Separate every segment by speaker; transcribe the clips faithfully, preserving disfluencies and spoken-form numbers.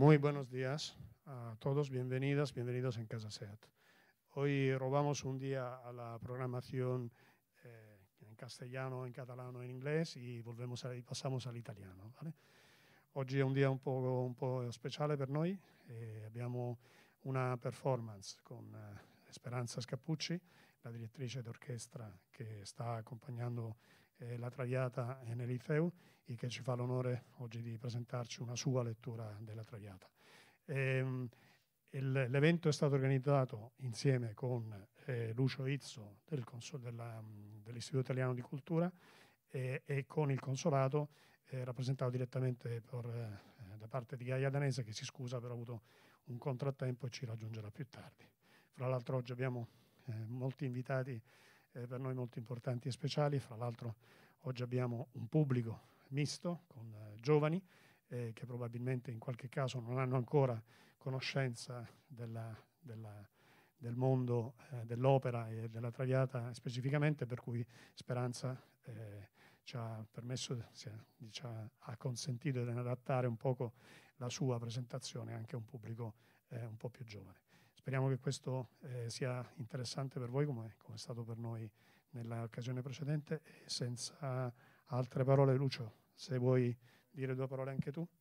Speaker 1: Muy buenos días a todos, bienvenidas, bienvenidos en Casa SEAT. Hoy robamos un día a la programación eh, en castellano, en catalano, en inglés y volvemos a, y pasamos all'italiano. ¿Vale? Oggi è un dia un po', un po' speciale per noi, eh, abbiamo una performance con eh, Speranza Scappucci, la direttrice d'orchestra che sta accompagnando eh, la Traviata nel Liceu e che ci fa l'onore oggi di presentarci una sua lettura della Traviata. Ehm, il, l'evento è stato organizzato insieme con eh, Lucio Izzo del Consol- della, dell'Istituto Italiano di Cultura e, e con il Consolato eh, rappresentato direttamente per, eh, da parte di Gaia Danese, che si scusa per aver avuto un contrattempo e ci raggiungerà più tardi. Fra l'altro oggi abbiamo eh, molti invitati eh, per noi molto importanti e speciali. Fra l'altro oggi abbiamo un pubblico misto con eh, giovani eh, che probabilmente in qualche caso non hanno ancora conoscenza della, della, del mondo eh, dell'opera e della Traviata specificamente, per cui Speranza eh, ci ha permesso, ci ha consentito di adattare un poco la sua presentazione anche a un pubblico eh, un po' più giovane. Speriamo che questo eh, sia interessante per voi come, come è stato per noi nell'occasione precedente. E senza altre parole, Lucio, se vuoi dire due parole anche tu.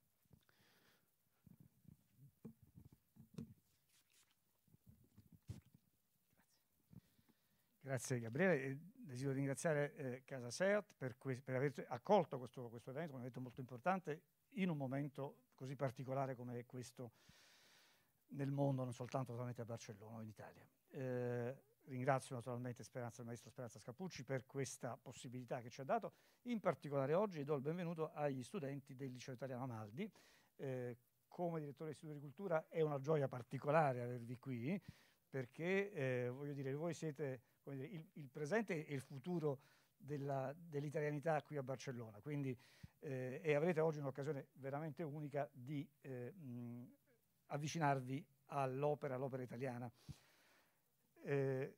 Speaker 2: Grazie Gabriele, desidero ringraziare eh, Casa SEAT per, que- per aver accolto questo, questo evento, un evento molto importante in un momento così particolare come questo nel mondo, non soltanto solamente a Barcellona o in Italia. Eh, ringrazio naturalmente Speranza, il maestro Speranza Scappucci per questa possibilità che ci ha dato, in particolare oggi do il benvenuto agli studenti del Liceo Italiano Amaldi. Eh, come direttore dell'Istituto di Cultura è una gioia particolare avervi qui, perché eh, voglio dire, voi siete come dire, il, il presente e il futuro della, dell'italianità qui a Barcellona, quindi eh, e avrete oggi un'occasione veramente unica di eh, mh, avvicinarvi all'opera, all'opera italiana. Eh,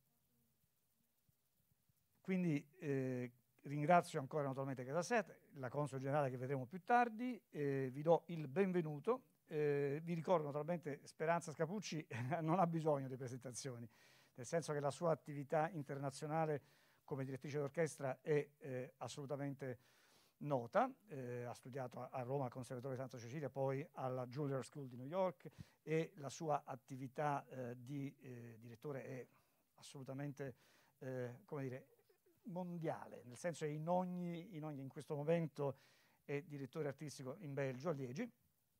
Speaker 2: quindi eh, ringrazio ancora naturalmente Casa SEAT, la console generale che vedremo più tardi, eh, vi do il benvenuto. Eh, vi ricordo naturalmente Speranza Scappucci non ha bisogno di presentazioni, nel senso che la sua attività internazionale come direttrice d'orchestra è eh, assolutamente nota. Eh, ha studiato a, a Roma al Conservatorio di Santa Cecilia, poi alla Juilliard School di New York, e la sua attività eh, di eh, direttore è assolutamente eh, come dire, mondiale, nel senso che in ogni, in ogni in questo momento è direttore artistico in Belgio, a Liegi.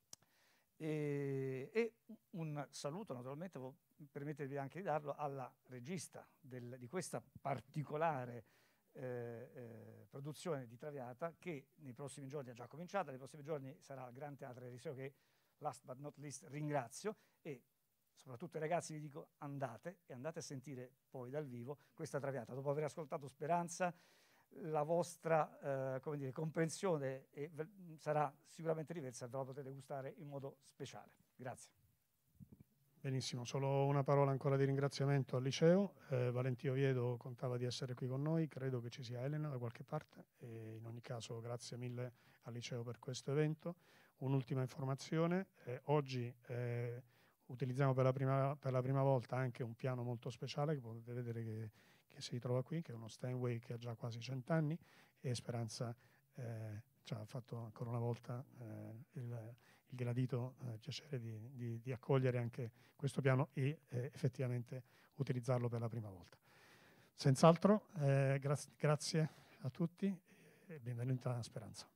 Speaker 2: E, e un saluto naturalmente, permettervi anche di darlo, alla regista del, di questa particolare eh, eh, produzione di Traviata, che nei prossimi giorni ha già cominciato, nei prossimi giorni sarà al Gran Teatro del Liceo, che last but not least ringrazio, e soprattutto ai ragazzi vi dico andate e andate a sentire poi dal vivo questa Traviata. Dopo aver ascoltato Speranza, la vostra eh, come dire, comprensione e, sarà sicuramente diversa, ve la potete gustare in modo speciale. Grazie.
Speaker 1: Benissimo, solo una parola ancora di ringraziamento al liceo. Eh, Valentino Oviedo contava di essere qui con noi, credo che ci sia Elena da qualche parte, e in ogni caso grazie mille al liceo per questo evento. Un'ultima informazione, eh, oggi eh, utilizziamo per la, prima, per la prima volta anche un piano molto speciale che potete vedere che, che si trova qui, che è uno Steinway che ha già quasi cent'anni, e Speranza eh, ci ha fatto ancora una volta eh, il, il gradito eh, piacere di, di, di accogliere anche questo piano e eh, effettivamente utilizzarlo per la prima volta. Senz'altro eh, gra- grazie a tutti e benvenuta a Speranza.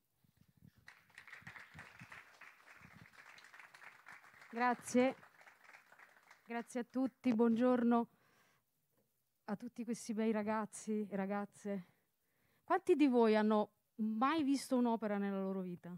Speaker 3: Grazie, grazie a tutti, buongiorno a tutti questi bei ragazzi e ragazze. Quanti di voi hanno mai visto un'opera nella loro vita?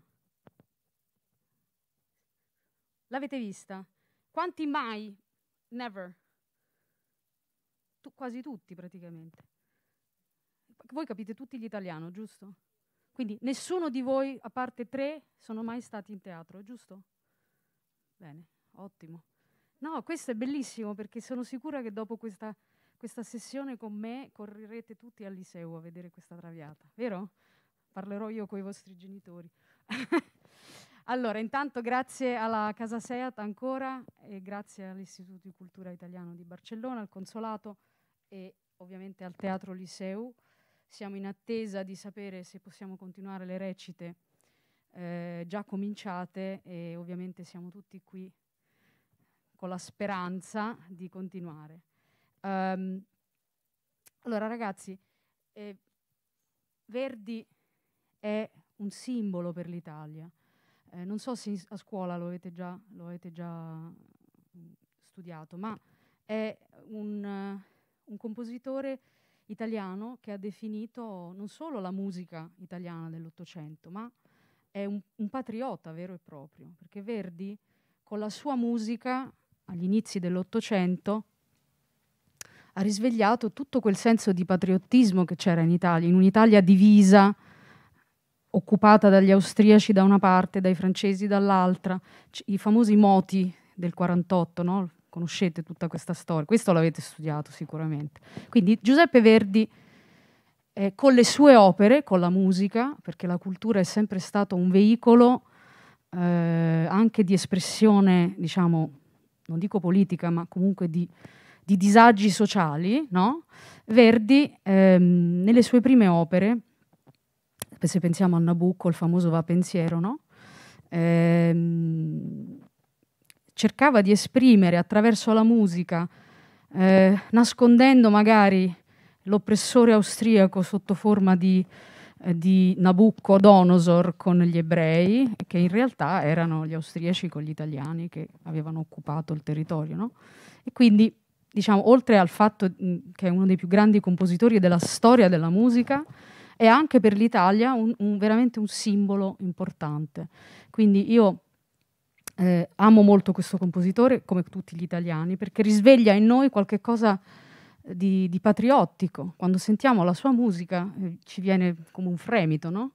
Speaker 3: L'avete vista? Quanti mai? Never. Tu, quasi tutti praticamente. Voi capite tutti l'italiano, giusto? Quindi nessuno di voi, a parte tre, sono mai stati in teatro, giusto? Bene, ottimo. No, questo è bellissimo, perché sono sicura che dopo questa, questa sessione con me correrete tutti al liceo a vedere questa Traviata, vero? Parlerò io con i vostri genitori. Allora, intanto grazie alla Casa Seat ancora e grazie all'Istituto di Cultura Italiano di Barcellona, al Consolato e ovviamente al Teatro Liceu. Siamo in attesa di sapere se possiamo continuare le recite eh, già cominciate e ovviamente siamo tutti qui con la speranza di continuare. Um, allora ragazzi, eh, Verdi è un simbolo per l'Italia. Eh, non so se a scuola lo avete già, lo avete già studiato, ma è un, uh, un compositore italiano che ha definito non solo la musica italiana dell'Ottocento, ma è un, un patriota vero e proprio, perché Verdi con la sua musica agli inizi dell'Ottocento ha risvegliato tutto quel senso di patriottismo che c'era in Italia, in un'Italia divisa, occupata dagli austriaci da una parte, dai francesi dall'altra, i famosi moti del quarantotto, no? Conoscete tutta questa storia, questo l'avete studiato sicuramente. Quindi Giuseppe Verdi, eh, con le sue opere, con la musica, perché la cultura è sempre stato un veicolo eh, anche di espressione, diciamo, non dico politica, ma comunque di, di disagi sociali, no? Verdi, ehm, nelle sue prime opere, se pensiamo a Nabucco, il famoso Va pensiero, no? Ehm, cercava di esprimere attraverso la musica, eh, nascondendo magari l'oppressore austriaco sotto forma di, eh, di Nabucodonosor con gli ebrei, che in realtà erano gli austriaci con gli italiani che avevano occupato il territorio, no? E quindi, diciamo, oltre al fatto mh, che è uno dei più grandi compositori della storia della musica, è anche per l'Italia un, un, veramente un simbolo importante. Quindi io eh, amo molto questo compositore, come tutti gli italiani, perché risveglia in noi qualche cosa di, di patriottico. Quando sentiamo la sua musica eh, ci viene come un fremito, no?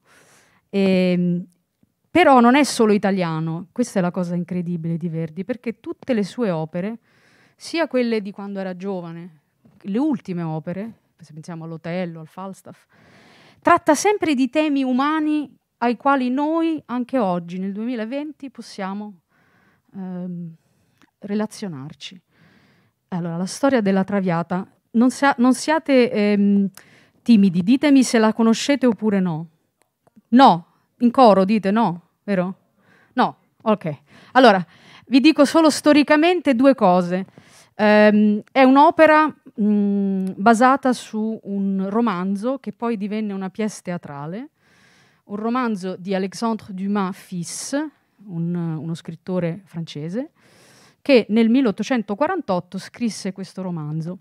Speaker 3: E, però non è solo italiano, questa è la cosa incredibile di Verdi, perché tutte le sue opere, sia quelle di quando era giovane, le ultime opere, se pensiamo all'Otello, al Falstaff, tratta sempre di temi umani ai quali noi, anche oggi, nel duemilaventi, possiamo ehm, relazionarci. Allora, la storia della Traviata, non, sia, non siate ehm, timidi, ditemi se la conoscete oppure no. No, in coro dite no, vero? No, ok. Allora, vi dico solo storicamente due cose. Um, è un'opera um, basata su un romanzo che poi divenne una pièce teatrale, un romanzo di Alexandre Dumas fils, un, uno scrittore francese, che nel milleottocentoquarantotto scrisse questo romanzo.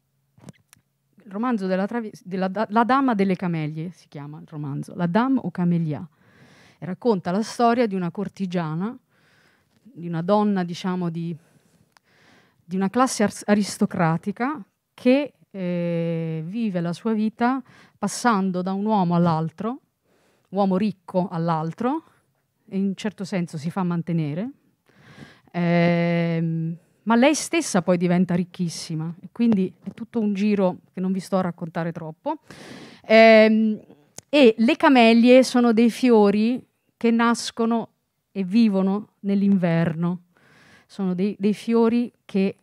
Speaker 3: Il romanzo della, travi- della da- La Dama delle Camelie si chiama il romanzo, La Dame aux Camélias, e racconta la storia di una cortigiana, di una donna, diciamo, di di una classe aristocratica che eh, vive la sua vita passando da un uomo all'altro, uomo ricco all'altro, e in un certo senso si fa mantenere, eh, ma lei stessa poi diventa ricchissima, e quindi è tutto un giro che non vi sto a raccontare troppo. Eh, e le camelie sono dei fiori che nascono e vivono nell'inverno. Sono dei, dei fiori che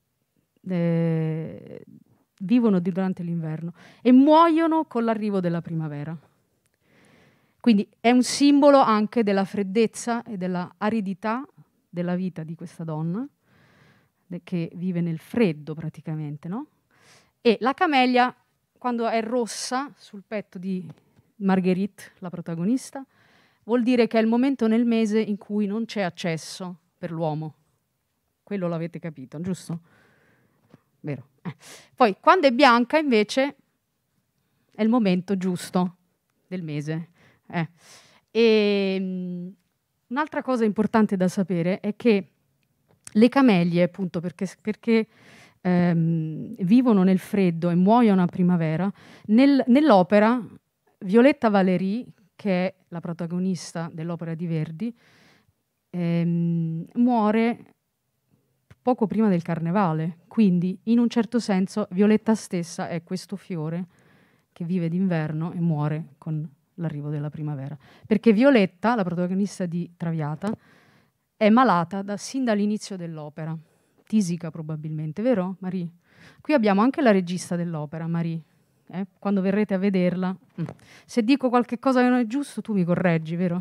Speaker 3: eh, vivono durante l'inverno e muoiono con l'arrivo della primavera. Quindi è un simbolo anche della freddezza e della aridità della vita di questa donna, de- che vive nel freddo praticamente, no? E la camellia, quando è rossa sul petto di Marguerite, la protagonista, vuol dire che è il momento nel mese in cui non c'è accesso per l'uomo. Quello l'avete capito, giusto? Vero. Eh. Poi, quando è bianca, invece, è il momento giusto del mese. Eh. E, um, un'altra cosa importante da sapere è che le camelie, appunto, perché, perché ehm, vivono nel freddo e muoiono a primavera, nel, nell'opera Violetta Valéry, che è la protagonista dell'opera di Verdi, ehm, muore poco prima del carnevale, quindi in un certo senso Violetta stessa è questo fiore che vive d'inverno e muore con l'arrivo della primavera, perché Violetta, la protagonista di Traviata, è malata da, sin dall'inizio dell'opera, tisica probabilmente, vero Marie? Qui abbiamo anche la regista dell'opera, Marie, eh? Quando verrete a vederla. Mm. Se dico qualche cosa che non è giusto, tu mi correggi, vero?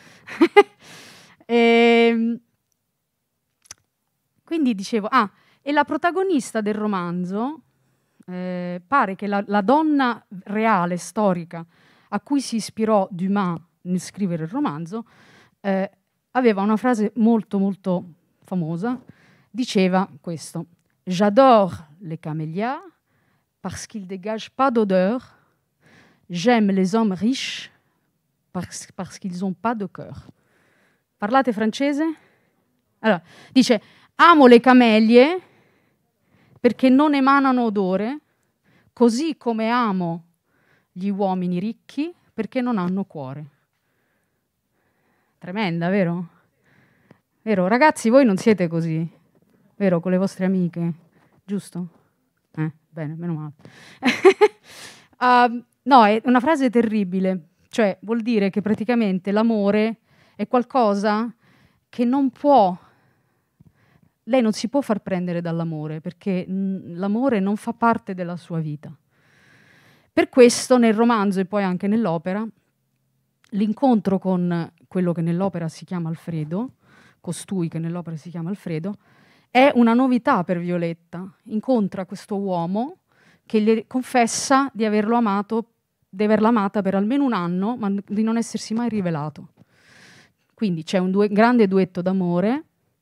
Speaker 3: e, quindi dicevo, ah, e la protagonista del romanzo, eh, pare che la, la donna reale, storica, a cui si ispirò Dumas nel scrivere il romanzo, eh, aveva una frase molto molto famosa, diceva questo: «J'adore les camélias parce qu'ils dégagent pas d'odeur, j'aime les hommes riches parce, parce qu'ils ont pas de cœur». Parlate francese? Allora, dice: amo le camelie perché non emanano odore, così come amo gli uomini ricchi perché non hanno cuore. Tremenda, vero? Vero? Ragazzi, voi non siete così, vero? Con le vostre amiche, giusto? Eh, bene, meno male. uh, no, è una frase terribile, cioè vuol dire che praticamente l'amore è qualcosa che non può, lei non si può far prendere dall'amore, perché mh, l'amore non fa parte della sua vita. Per questo nel romanzo e poi anche nell'opera, l'incontro con quello che nell'opera si chiama Alfredo, costui che nell'opera si chiama Alfredo, è una novità per Violetta. Incontra questo uomo che le confessa di averlo amato, di averla amata per almeno un anno, ma di non essersi mai rivelato. Quindi c'è un due, grande duetto d'amore.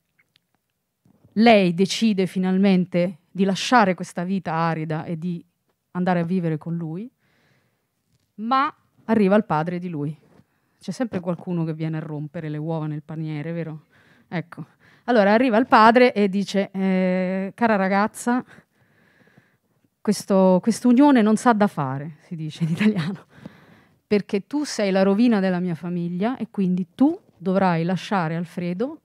Speaker 3: Lei decide finalmente di lasciare questa vita arida e di andare a vivere con lui, ma arriva il padre di lui. C'è sempre qualcuno che viene a rompere le uova nel paniere, vero? Ecco. Allora arriva il padre e dice: eh, cara ragazza, questo, quest'unione non sa da fare, si dice in italiano, perché tu sei la rovina della mia famiglia e quindi tu dovrai lasciare Alfredo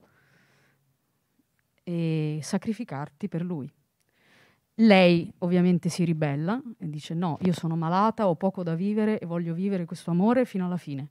Speaker 3: e sacrificarti per lui. Lei ovviamente si ribella e dice: no, io sono malata, ho poco da vivere e voglio vivere questo amore fino alla fine.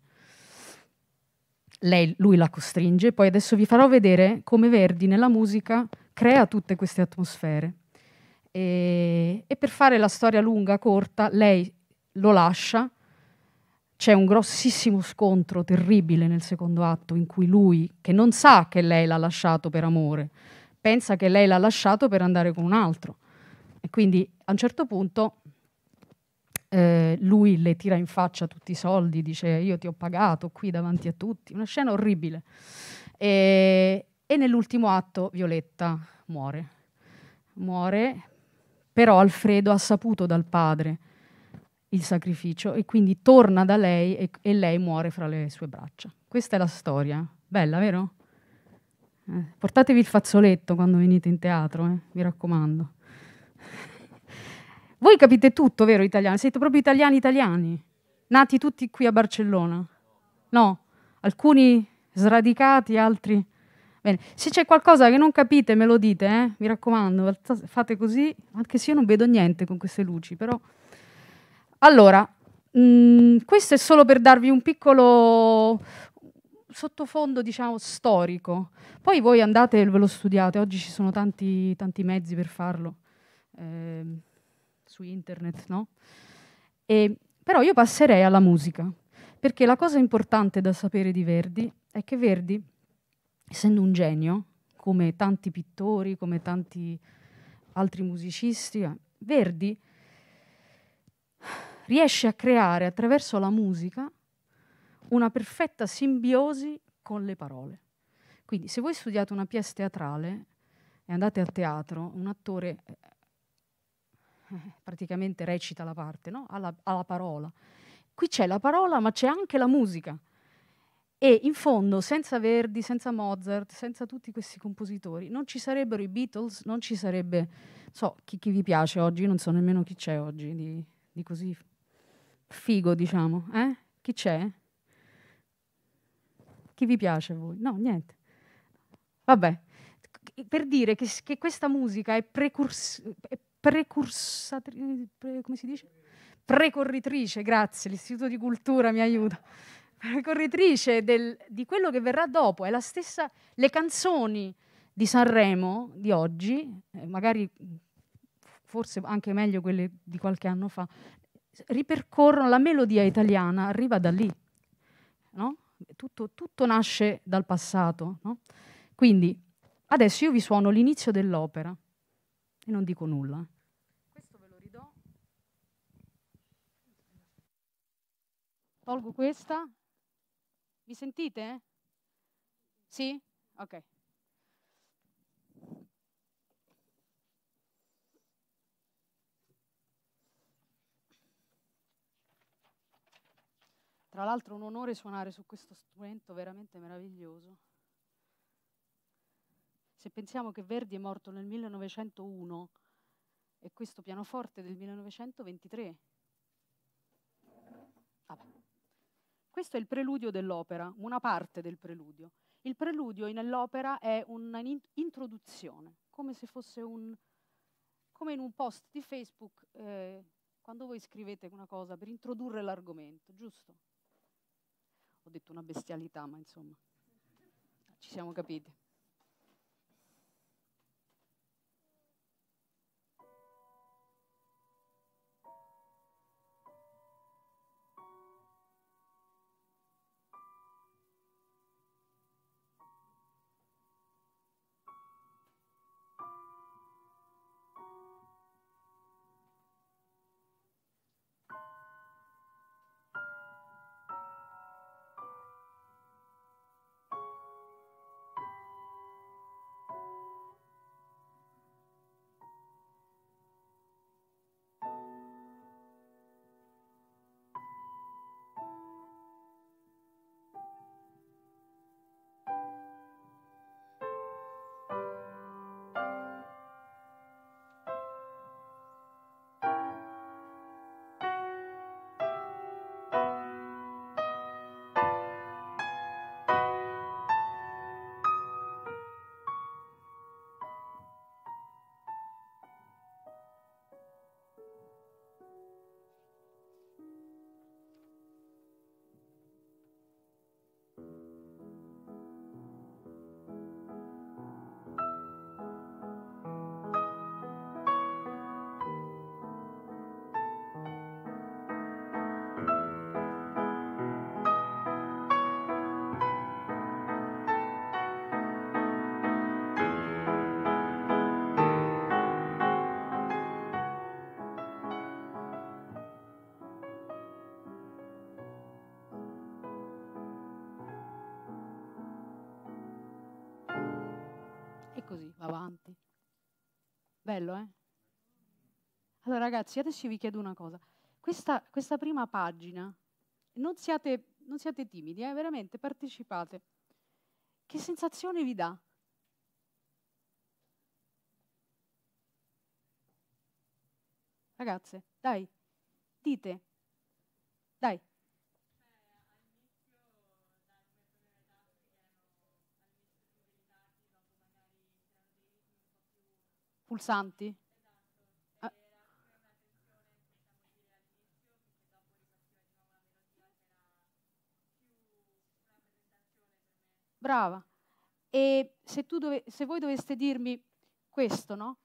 Speaker 3: Lei, lui la costringe, poi adesso vi farò vedere come Verdi nella musica crea tutte queste atmosfere. E, e per fare la storia lunga, corta, lei lo lascia, c'è un grossissimo scontro terribile nel secondo atto in cui lui, che non sa che lei l'ha lasciato per amore, pensa che lei l'ha lasciato per andare con un altro. E quindi a un certo punto eh, lui le tira in faccia tutti i soldi, dice: io ti ho pagato qui davanti a tutti, una scena orribile. E, e nell'ultimo atto Violetta muore. Muore, però Alfredo ha saputo dal padre il sacrificio e quindi torna da lei e, e lei muore fra le sue braccia. Questa è la storia. Bella, vero? Eh, portatevi il fazzoletto quando venite in teatro, eh, mi raccomando. Voi capite tutto, vero, italiani? Siete proprio italiani italiani? Nati tutti qui a Barcellona? No? Alcuni sradicati, altri... Bene. Se c'è qualcosa che non capite me lo dite, eh? Mi raccomando, fate così, anche se io non vedo niente con queste luci, però... Allora, mh, questo è solo per darvi un piccolo sottofondo, diciamo, storico. Poi voi andate e ve lo studiate, oggi ci sono tanti, tanti mezzi per farlo. Eh, su internet, no? E, però io passerei alla musica, perché la cosa importante da sapere di Verdi è che Verdi, essendo un genio, come tanti pittori, come tanti altri musicisti, Verdi riesce a creare attraverso la musica una perfetta simbiosi con le parole. Quindi se voi studiate una pièce teatrale e andate a teatro, un attore praticamente recita la parte, no? alla, alla parola. Qui c'è la parola, ma c'è anche la musica. E in fondo, senza Verdi, senza Mozart, senza tutti questi compositori, non ci sarebbero i Beatles, non ci sarebbe, so, chi, chi vi piace oggi, non so nemmeno chi c'è oggi, di, di così figo, diciamo. Eh? Chi c'è? Chi vi piace a voi? No, niente. Vabbè, per dire che, che questa musica è precursore, precursatrice, pre, come si dice? precorritrice, grazie, l'Istituto di Cultura mi aiuta, precorritrice del, di quello che verrà dopo. È la stessa, le canzoni di Sanremo di oggi, eh, magari forse anche meglio quelle di qualche anno fa, ripercorrono, la melodia italiana arriva da lì, no? Tutto, tutto nasce dal passato, no? Quindi adesso io vi suono l'inizio dell'opera e non dico nulla. Questo ve lo ridò. Tolgo questa. Mi sentite? Sì? Ok. Tra l'altro è un onore suonare su questo strumento veramente meraviglioso. Se pensiamo che Verdi è morto nel millenovecentouno e questo pianoforte del millenovecentoventitré. Ah. Questo è il preludio dell'opera, una parte del preludio. Il preludio nell'opera è un'introduzione, come se fosse un, come in un post di Facebook, eh, quando voi scrivete una cosa per introdurre l'argomento, giusto? Ho detto una bestialità, ma insomma, ci siamo capiti. E così va avanti. Bello, eh? Allora ragazzi, adesso io vi chiedo una cosa. Questa, questa prima pagina, non siate, non siate timidi, eh? Veramente partecipate. Che sensazione vi dà? Ragazze, dai, dite, dai. Pulsanti? Ah. Brava. E se, tu dove, se voi doveste dirmi questo, no?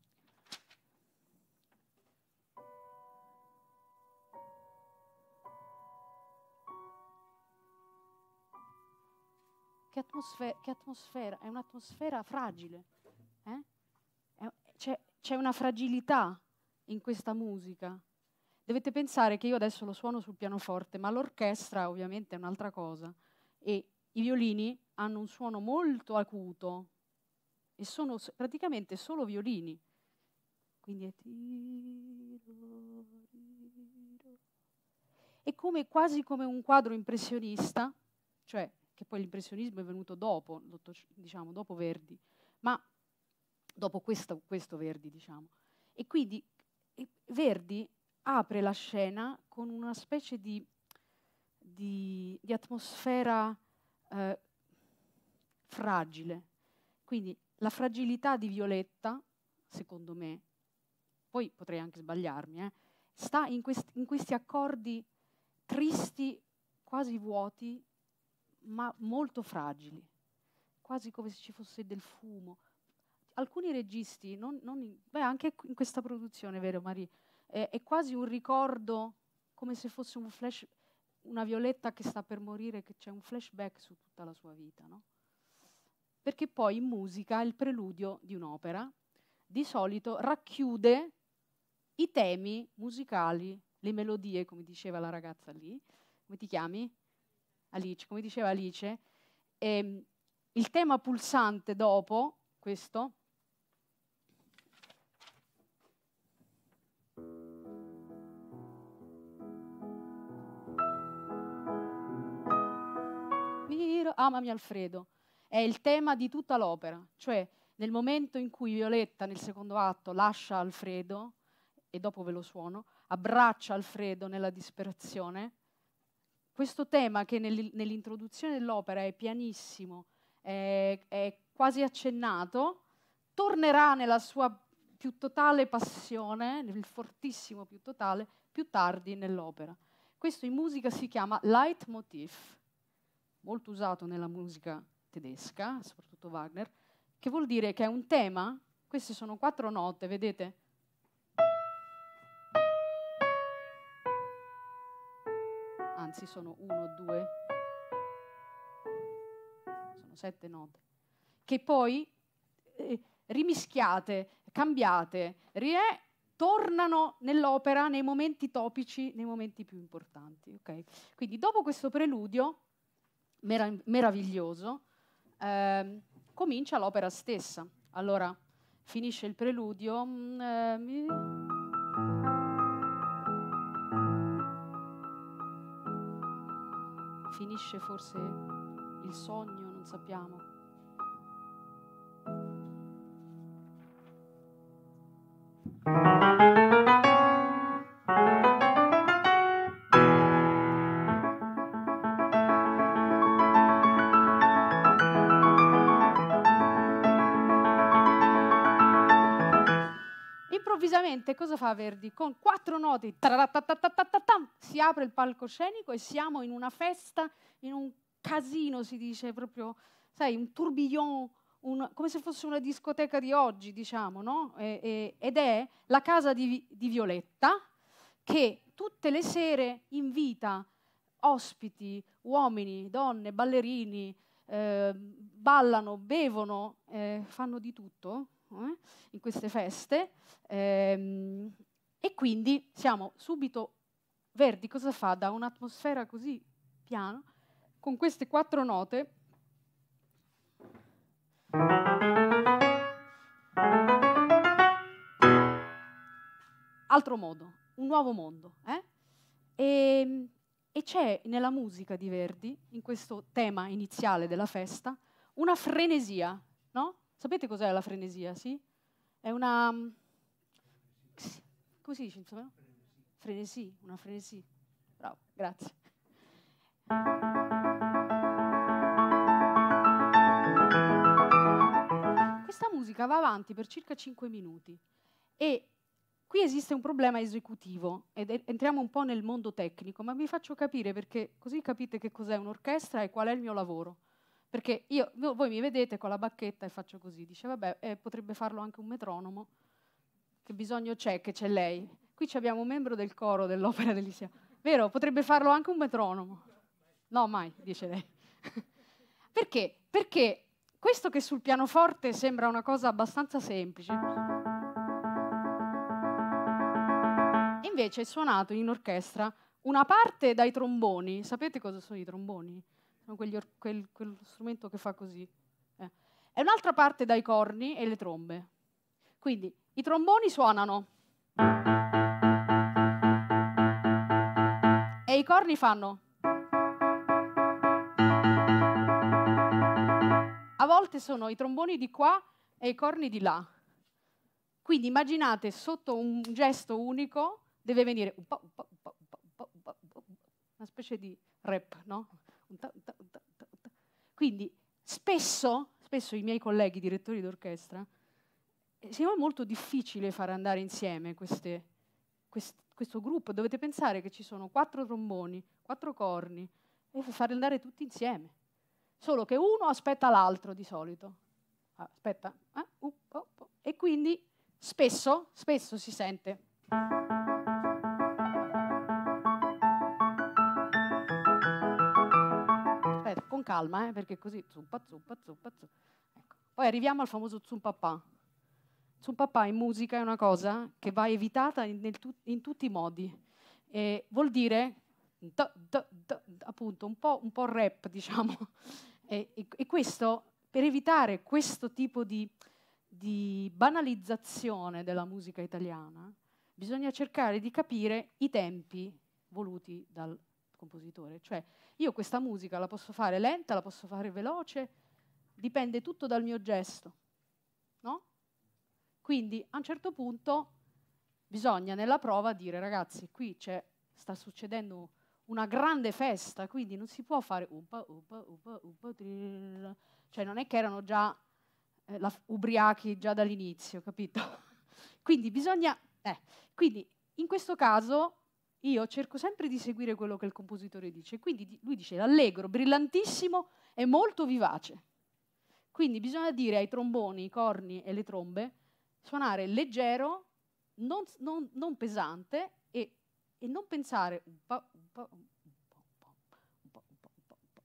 Speaker 3: Che atmosfera, che atmosfera, è un'atmosfera fragile. Eh? C'è, c'è una fragilità in questa musica. Dovete pensare che io adesso lo suono sul pianoforte, ma l'orchestra ovviamente è un'altra cosa. E i violini hanno un suono molto acuto e sono praticamente solo violini. Quindi è... È come, quasi come un quadro impressionista, cioè che poi l'impressionismo è venuto dopo, diciamo, dopo Verdi, ma dopo questo, questo Verdi, diciamo. E quindi Verdi apre la scena con una specie di, di, di atmosfera eh, fragile. Quindi la fragilità di Violetta, secondo me, poi potrei anche sbagliarmi, eh, sta in, quest in questi accordi tristi, quasi vuoti, ma molto fragili, quasi come se ci fosse del fumo. Alcuni registi, non, non in, beh, anche in questa produzione, vero Marie, è, è quasi un ricordo, come se fosse un flash, una Violetta che sta per morire, che c'è un flashback su tutta la sua vita, no? Perché poi in musica il preludio di un'opera di solito racchiude i temi musicali, le melodie, come diceva la ragazza lì. Come ti chiami? Alice, come diceva Alice. E, il tema pulsante dopo questo Amami Alfredo è il tema di tutta l'opera, cioè nel momento in cui Violetta nel secondo atto lascia Alfredo, e dopo ve lo suono, abbraccia Alfredo nella disperazione, questo tema che nel, nell'introduzione dell'opera è pianissimo, è, è quasi accennato, tornerà nella sua più totale passione, nel fortissimo più totale, più tardi nell'opera. Questo in musica si chiama Leitmotiv, molto usato nella musica tedesca, soprattutto Wagner, che vuol dire che è un tema, queste sono quattro note, vedete? Anzi, sono uno, due, sono sette note, che poi eh, rimischiate, cambiate, rie, tornano nell'opera nei momenti topici, nei momenti più importanti. Okay? Quindi dopo questo preludio merav meraviglioso, eh, comincia l'opera stessa. Allora, finisce il preludio. Mm, eh, mi... Finisce forse il sogno, non sappiamo. Improvvisamente cosa fa Verdi? Con quattro note si apre il palcoscenico e siamo in una festa, in un casino, si dice proprio, sai, un tourbillon, un, come se fosse una discoteca di oggi, diciamo, no? E, e, ed è la casa di, di Violetta che tutte le sere invita ospiti, uomini, donne, ballerini, eh, ballano, bevono, eh, fanno di tutto eh, in queste feste. Ehm, e quindi siamo subito, Verdi cosa fa? Da un'atmosfera così piano, con queste quattro note, altro modo, un nuovo mondo. Eh? E, e c'è nella musica di Verdi, in questo tema iniziale della festa, una frenesia, no? Sapete cos'è la frenesia, sì? È una... Come si dice, insomma? Frenesì, una frenesì. Bravo, grazie. Questa musica va avanti per circa cinque minuti e qui esiste un problema esecutivo ed entriamo un po' nel mondo tecnico, ma vi faccio capire perché così capite che cos'è un'orchestra e qual è il mio lavoro. Perché io, voi mi vedete con la bacchetta e faccio così, dice vabbè, eh, potrebbe farlo anche un metronomo. Che bisogno c'è che c'è lei? Qui abbiamo un membro del coro dell'Opera del Liceo. Vero? Potrebbe farlo anche un metronomo. No, mai, dice lei. Perché? Perché questo che sul pianoforte sembra una cosa abbastanza semplice, invece è suonato in orchestra una parte dai tromboni. Sapete cosa sono i tromboni? Sono quegli quel, quello strumento che fa così. Eh. E un'altra parte dai corni e le trombe. Quindi i tromboni suonano e i corni fanno. A volte sono i tromboni di qua e i corni di là. Quindi immaginate sotto un gesto unico deve venire un po', un po', un po', un po', un po', un po', una specie di rap, no? Quindi spesso, spesso i miei colleghi direttori d'orchestra, secondo me è molto difficile far andare insieme queste, quest, questo gruppo, dovete pensare che ci sono quattro tromboni, quattro corni, e farli andare tutti insieme. Solo che uno aspetta l'altro di solito. Ah, aspetta. Eh, uh, oh, oh. E quindi spesso, spesso si sente. Aspetta, con calma, eh, perché così zuppa, zuppa, zuppa, zuppa. Ecco. Poi arriviamo al famoso zumpapà. Zumpapà in musica è una cosa che va evitata in, nel tu, in tutti i modi. E vuol dire, da, da, da, appunto, un po', un po' rap, diciamo. E, e, e questo, per evitare questo tipo di, di banalizzazione della musica italiana, bisogna cercare di capire i tempi voluti dal compositore. Cioè, io questa musica la posso fare lenta, la posso fare veloce, dipende tutto dal mio gesto, no? Quindi a un certo punto bisogna nella prova dire ragazzi, qui sta succedendo una grande festa, quindi non si può fare upa, upa, upa, upa, trilla. Cioè non è che erano già eh, la, ubriachi già dall'inizio, capito? Quindi bisogna, eh, quindi in questo caso io cerco sempre di seguire quello che il compositore dice, quindi lui dice allegro, brillantissimo e molto vivace. Quindi bisogna dire ai tromboni, i corni e le trombe suonare leggero, non, non, non pesante e, e non pensare un po', un po', un po', un po', un po', un po', un po', un po'.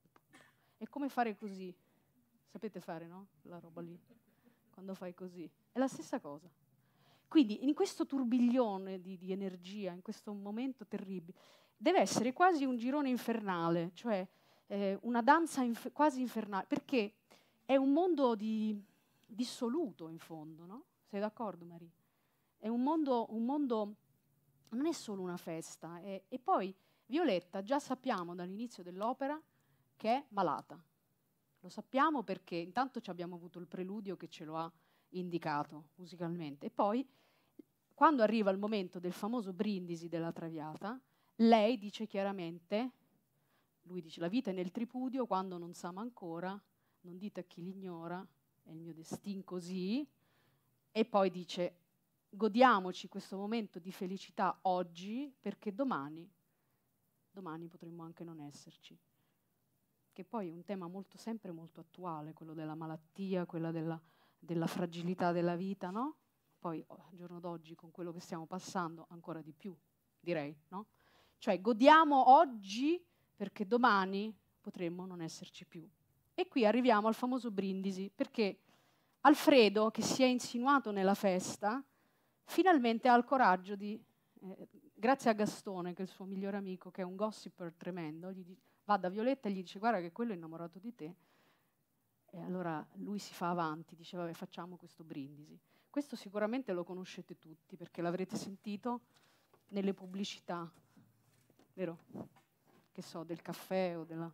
Speaker 3: È come fare così. Sapete fare, no? La roba lì. Quando fai così. È la stessa cosa. Quindi in questo turbiglione di, di energia, in questo momento terribile, deve essere quasi un girone infernale, cioè eh, una danza inf- quasi infernale, perché è un mondo di dissoluto in fondo, no? Sei d'accordo, Maria? È un mondo, un mondo, non è solo una festa. È, e poi Violetta già sappiamo dall'inizio dell'opera che è malata. Lo sappiamo perché intanto ci abbiamo avuto il preludio che ce lo ha indicato musicalmente. E poi, quando arriva il momento del famoso brindisi della Traviata, lei dice chiaramente, lui dice la vita è nel tripudio, quando non s'ama ancora, non dite a chi l'ignora, è il mio destin così, e poi dice godiamoci questo momento di felicità oggi perché domani, domani potremmo anche non esserci. Che poi è un tema molto, sempre molto attuale, quello della malattia, quella della, della fragilità della vita, no? Poi al giorno d'oggi con quello che stiamo passando ancora di più, direi, no? Cioè godiamo oggi perché domani potremmo non esserci più. E qui arriviamo al famoso brindisi, perché Alfredo, che si è insinuato nella festa, finalmente ha il coraggio di, eh, grazie a Gastone, che è il suo migliore amico, che è un gossiper tremendo, gli dice, va da Violetta e gli dice guarda che quello è innamorato di te. E allora lui si fa avanti, dice vabbè facciamo questo brindisi. Questo sicuramente lo conoscete tutti, perché l'avrete sentito nelle pubblicità, vero? Che so, del caffè o della...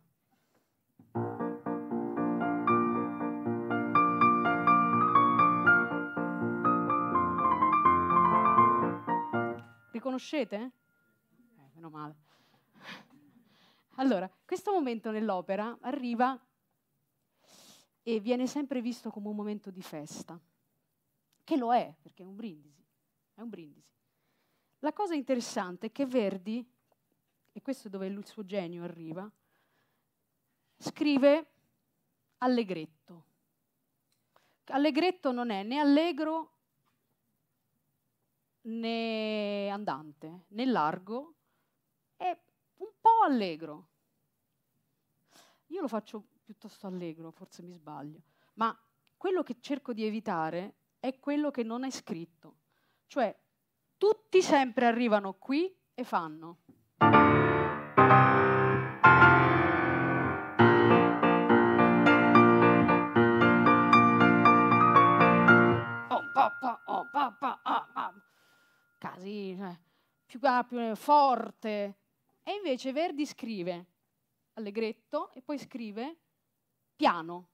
Speaker 3: Riconoscete? Eh, meno male. Allora, questo momento nell'opera arriva e viene sempre visto come un momento di festa, che lo è, perché è un brindisi, è un brindisi. La cosa interessante è che Verdi, e questo è dove il suo genio arriva, scrive allegretto. Allegretto non è né allegro né andante, né largo, è un po' allegro. Io lo faccio piuttosto allegro, forse mi sbaglio, ma quello che cerco di evitare è quello che non è scritto. Cioè, tutti sempre arrivano qui e fanno. Oh, papà, oh, papà, ah, ah. Casi, cioè, più, più forte. E invece Verdi scrive allegretto e poi scrive piano.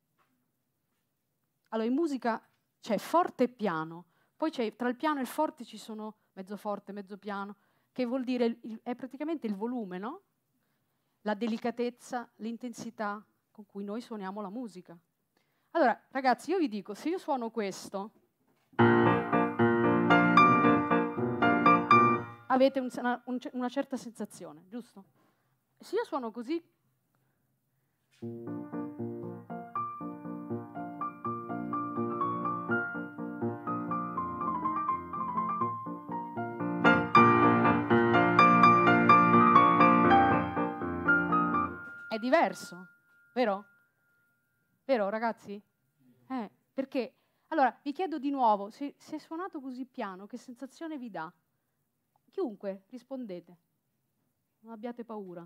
Speaker 3: Allora in musica c'è forte e piano, poi c'è, tra il piano e il forte ci sono mezzo forte, mezzo piano, che vuol dire, il, il, è praticamente il volume, no? La delicatezza, l'intensità con cui noi suoniamo la musica. Allora, ragazzi, io vi dico, se io suono questo, avete un, una, un, una certa sensazione, giusto? Se io suono così, è diverso, vero? Vero, ragazzi? Eh, perché? Allora, vi chiedo di nuovo, se, se suonato così piano, che sensazione vi dà? Chiunque, rispondete. Non abbiate paura.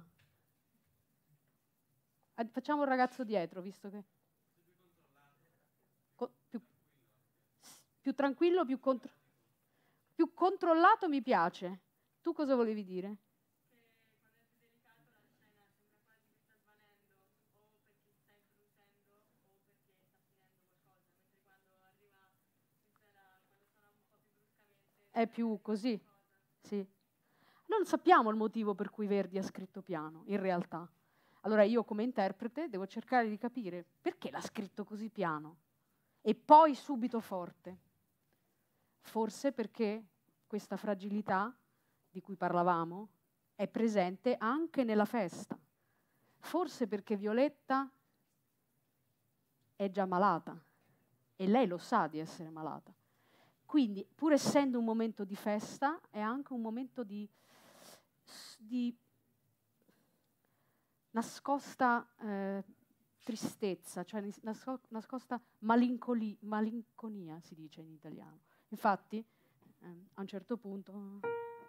Speaker 3: Eh, facciamo il ragazzo dietro, visto che... Co- più, più tranquillo, più, contro- più controllato mi piace. Tu cosa volevi dire? È più così, sì. Non sappiamo il motivo per cui Verdi ha scritto piano, in realtà. Allora io come interprete devo cercare di capire perché l'ha scritto così piano e poi subito forte. Forse perché questa fragilità di cui parlavamo è presente anche nella festa. Forse perché Violetta è già malata e lei lo sa di essere malata. Quindi, pur essendo un momento di festa, è anche un momento di, di nascosta eh, tristezza, cioè nasco, nascosta malincoli, malinconia, si dice in italiano. Infatti, eh, a un certo punto...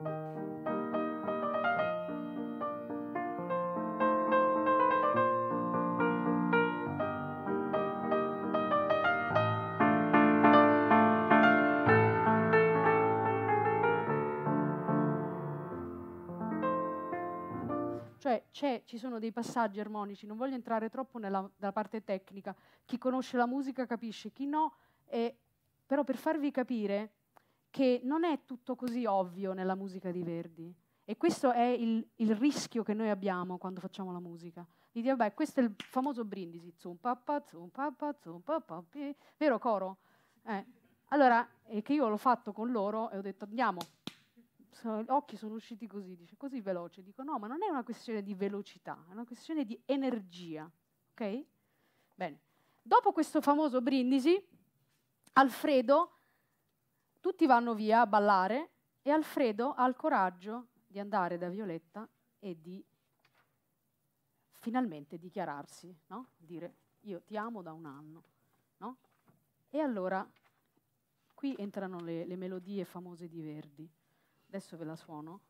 Speaker 3: Cioè c'è, ci sono dei passaggi armonici, non voglio entrare troppo nella, nella parte tecnica, chi conosce la musica capisce, chi no, eh, però per farvi capire che non è tutto così ovvio nella musica di Verdi, e questo è il, il rischio che noi abbiamo quando facciamo la musica, di dire, vabbè, questo è il famoso brindisi, zum papà, zum papà, zum papà, vero coro? Eh, allora, è che io l'ho fatto con loro e ho detto, andiamo, gli occhi sono usciti così, dice, così veloce. Dico, no, ma non è una questione di velocità, è una questione di energia, ok? Bene. Dopo questo famoso brindisi, Alfredo, tutti vanno via a ballare e Alfredo ha il coraggio di andare da Violetta e di finalmente dichiararsi, no? Dire, io ti amo da un anno, no? E allora, qui entrano le, le melodie famose di Verdi. Adesso ve la suono.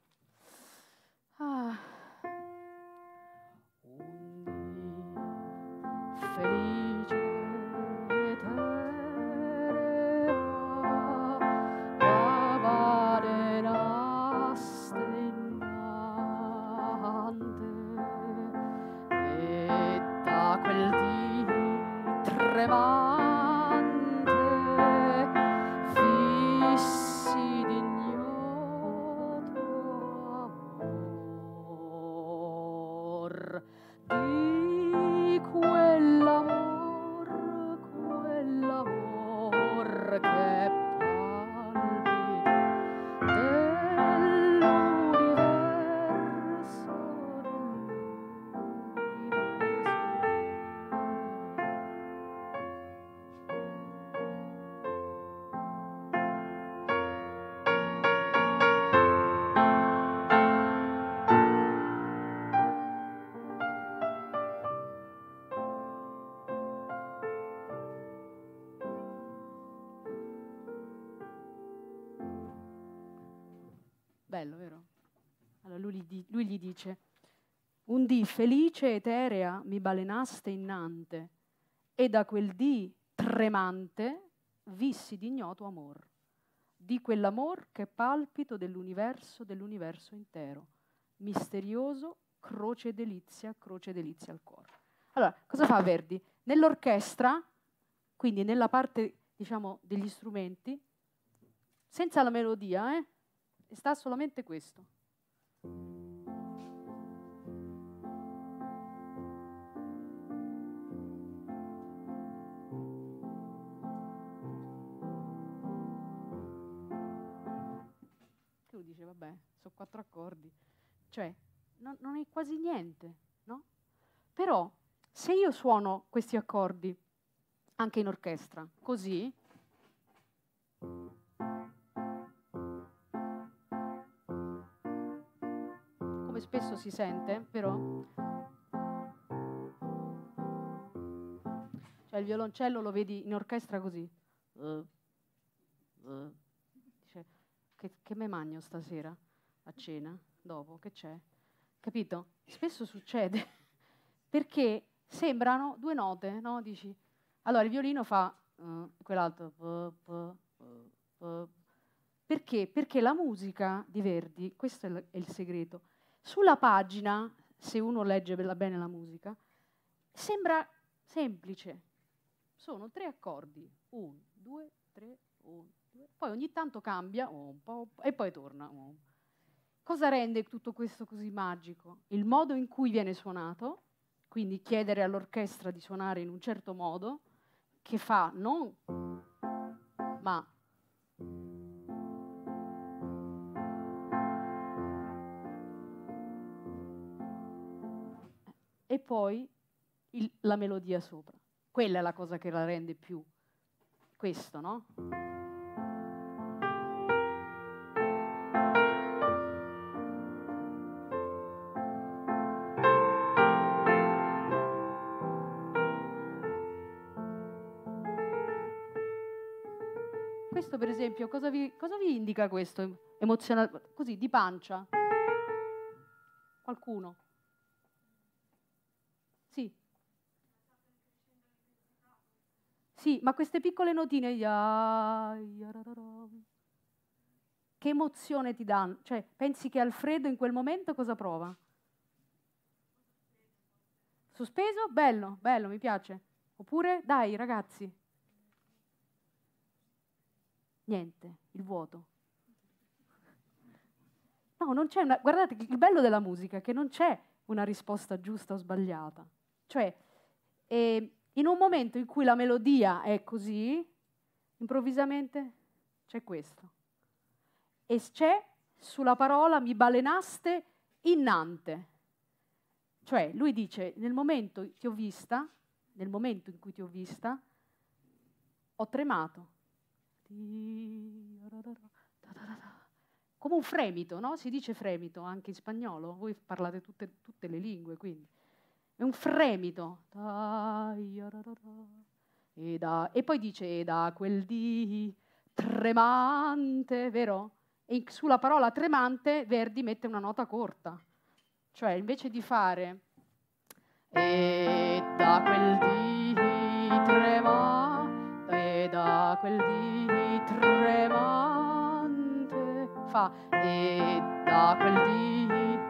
Speaker 3: Ah. Felice terea, valenaste innante, e da quel dì tremante fissi d'ignoto amor, di quell'amor, quell'amor che palpita dell'universo, bello, vero? Allora lui gli, lui gli dice, un dì felice eterea mi balenaste innante, e da quel dì tremante vissi d'ignoto amor, di quell'amor che palpito dell'universo, dell'universo intero, misterioso, croce delizia, croce delizia al cuore. Allora, cosa fa Verdi? Nell'orchestra, quindi nella parte, diciamo, degli strumenti, senza la melodia, eh, sta solamente questo. Che lui dice, vabbè, sono quattro accordi. Cioè, non, non è quasi niente, no? Però, se io suono questi accordi anche in orchestra, così, come spesso si sente, però, cioè il violoncello lo vedi in orchestra così. Uh, uh. Dice, che, che me magno stasera a cena, dopo, che c'è? Capito? Spesso succede, perché sembrano due note, no? Dici, allora il violino fa uh, quell'altro, pu, pu, pu, pu. Perché? Perché la musica di Verdi, questo è il, è il segreto, sulla pagina, se uno legge bene la musica, sembra semplice, sono tre accordi, uno, due, tre, uno, due, poi ogni tanto cambia, un po', e poi torna. Un. Cosa rende tutto questo così magico? Il modo in cui viene suonato, quindi chiedere all'orchestra di suonare in un certo modo, che fa non, ma e poi il, la melodia sopra. Quella è la cosa che la rende più questo, no? Questo per esempio, cosa vi, cosa vi indica questo emozionale, così di pancia? Qualcuno? Sì. Sì, ma queste piccole notine, che emozione ti danno? Cioè, pensi che Alfredo in quel momento cosa prova? Sospeso? Bello, bello, mi piace. Oppure, dai ragazzi. Niente, il vuoto. No, non c'è una... Guardate, il bello della musica è che non c'è una risposta giusta o sbagliata. Cioè, eh, in un momento in cui la melodia è così, improvvisamente c'è questo. E c'è sulla parola mi balenaste innante. Cioè, lui dice, nel momento ti ho vista, nel momento in cui ti ho vista, ho tremato. Come un fremito, no? Si dice fremito anche in spagnolo, voi parlate tutte, tutte le lingue, quindi è un fremito. E, da, e poi dice e da quel dì tremante, vero? E sulla parola tremante Verdi mette una nota corta, cioè invece di fare e da quel dì tremante, e da quel dì tremante, fa e da quel dì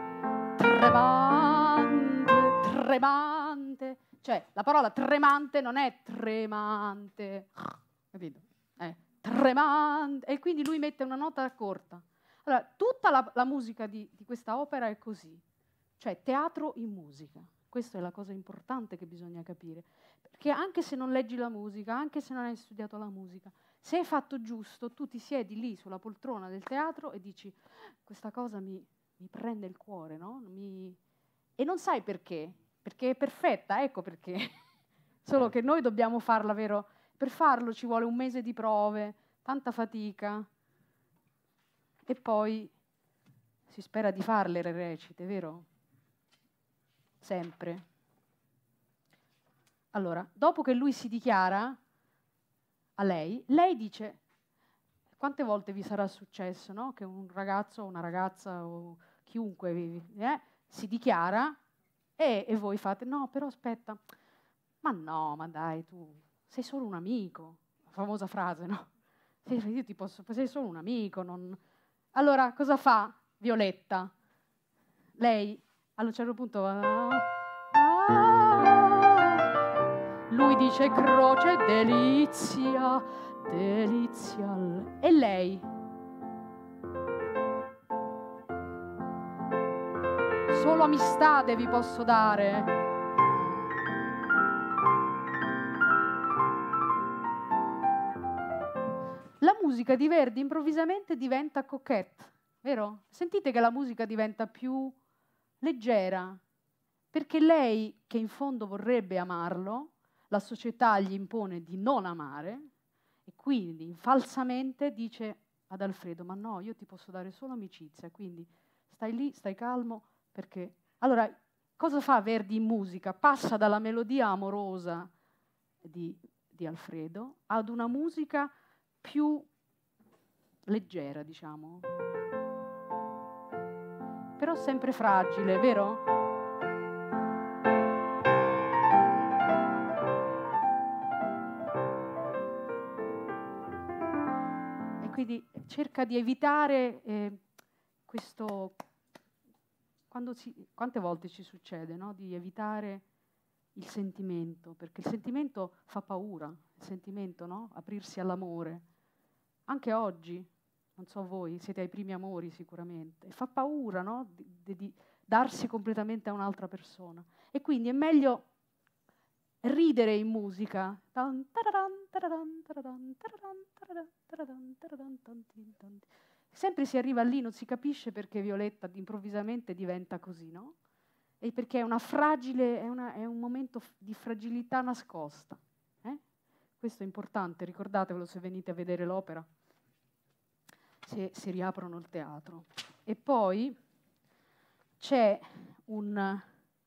Speaker 3: tremante, tremante, cioè la parola tremante non è tremante, capito? È tremante, e quindi lui mette una nota corta. Allora, tutta la, la musica di, di questa opera è così, cioè teatro in musica. Questa è la cosa importante che bisogna capire, perché anche se non leggi la musica, anche se non hai studiato la musica, se è fatto giusto, tu ti siedi lì sulla poltrona del teatro e dici questa cosa mi, mi prende il cuore, no? Mi... E non sai perché, perché è perfetta, ecco perché. Solo che noi dobbiamo farla, vero? Per farlo ci vuole un mese di prove, tanta fatica, e poi si spera di farle le recite, vero? Sempre. Allora, dopo che lui si dichiara a lei, lei dice, quante volte vi sarà successo, no? Che un ragazzo o una ragazza o chiunque vi, eh, si dichiara e, e voi fate, no, però aspetta, ma no, ma dai, tu sei solo un amico, la famosa frase, no? Io ti posso, sei solo un amico, non... Allora, cosa fa Violetta? Lei, a un certo punto, ah, ah, lui dice croce, delizia, delizia, e lei? Solo amistade vi posso dare. La musica di Verdi improvvisamente diventa coquette, vero? Sentite che la musica diventa più leggera, perché lei, che in fondo vorrebbe amarlo, la società gli impone di non amare, e quindi falsamente dice ad Alfredo: ma no, io ti posso dare solo amicizia, quindi stai lì, stai calmo, perché... Allora, cosa fa Verdi in musica? Passa dalla melodia amorosa di, di Alfredo ad una musica più leggera, diciamo. Però sempre fragile, vero? E quindi cerca di evitare eh, questo... Quando si, quante volte ci succede, no? Di evitare il sentimento, perché il sentimento fa paura, il sentimento, no? Aprirsi all'amore. Anche oggi, non so voi, siete ai primi amori sicuramente, fa paura, no? Di, di, di darsi completamente a un'altra persona. E quindi è meglio ridere in musica. Sempre si arriva lì, non si capisce perché Violetta improvvisamente diventa così, no? E perché è una fragile, è, una, è un momento di fragilità nascosta. Eh? Questo è importante, ricordatevelo se venite a vedere l'opera, se, se riaprono il teatro. E poi c'è un...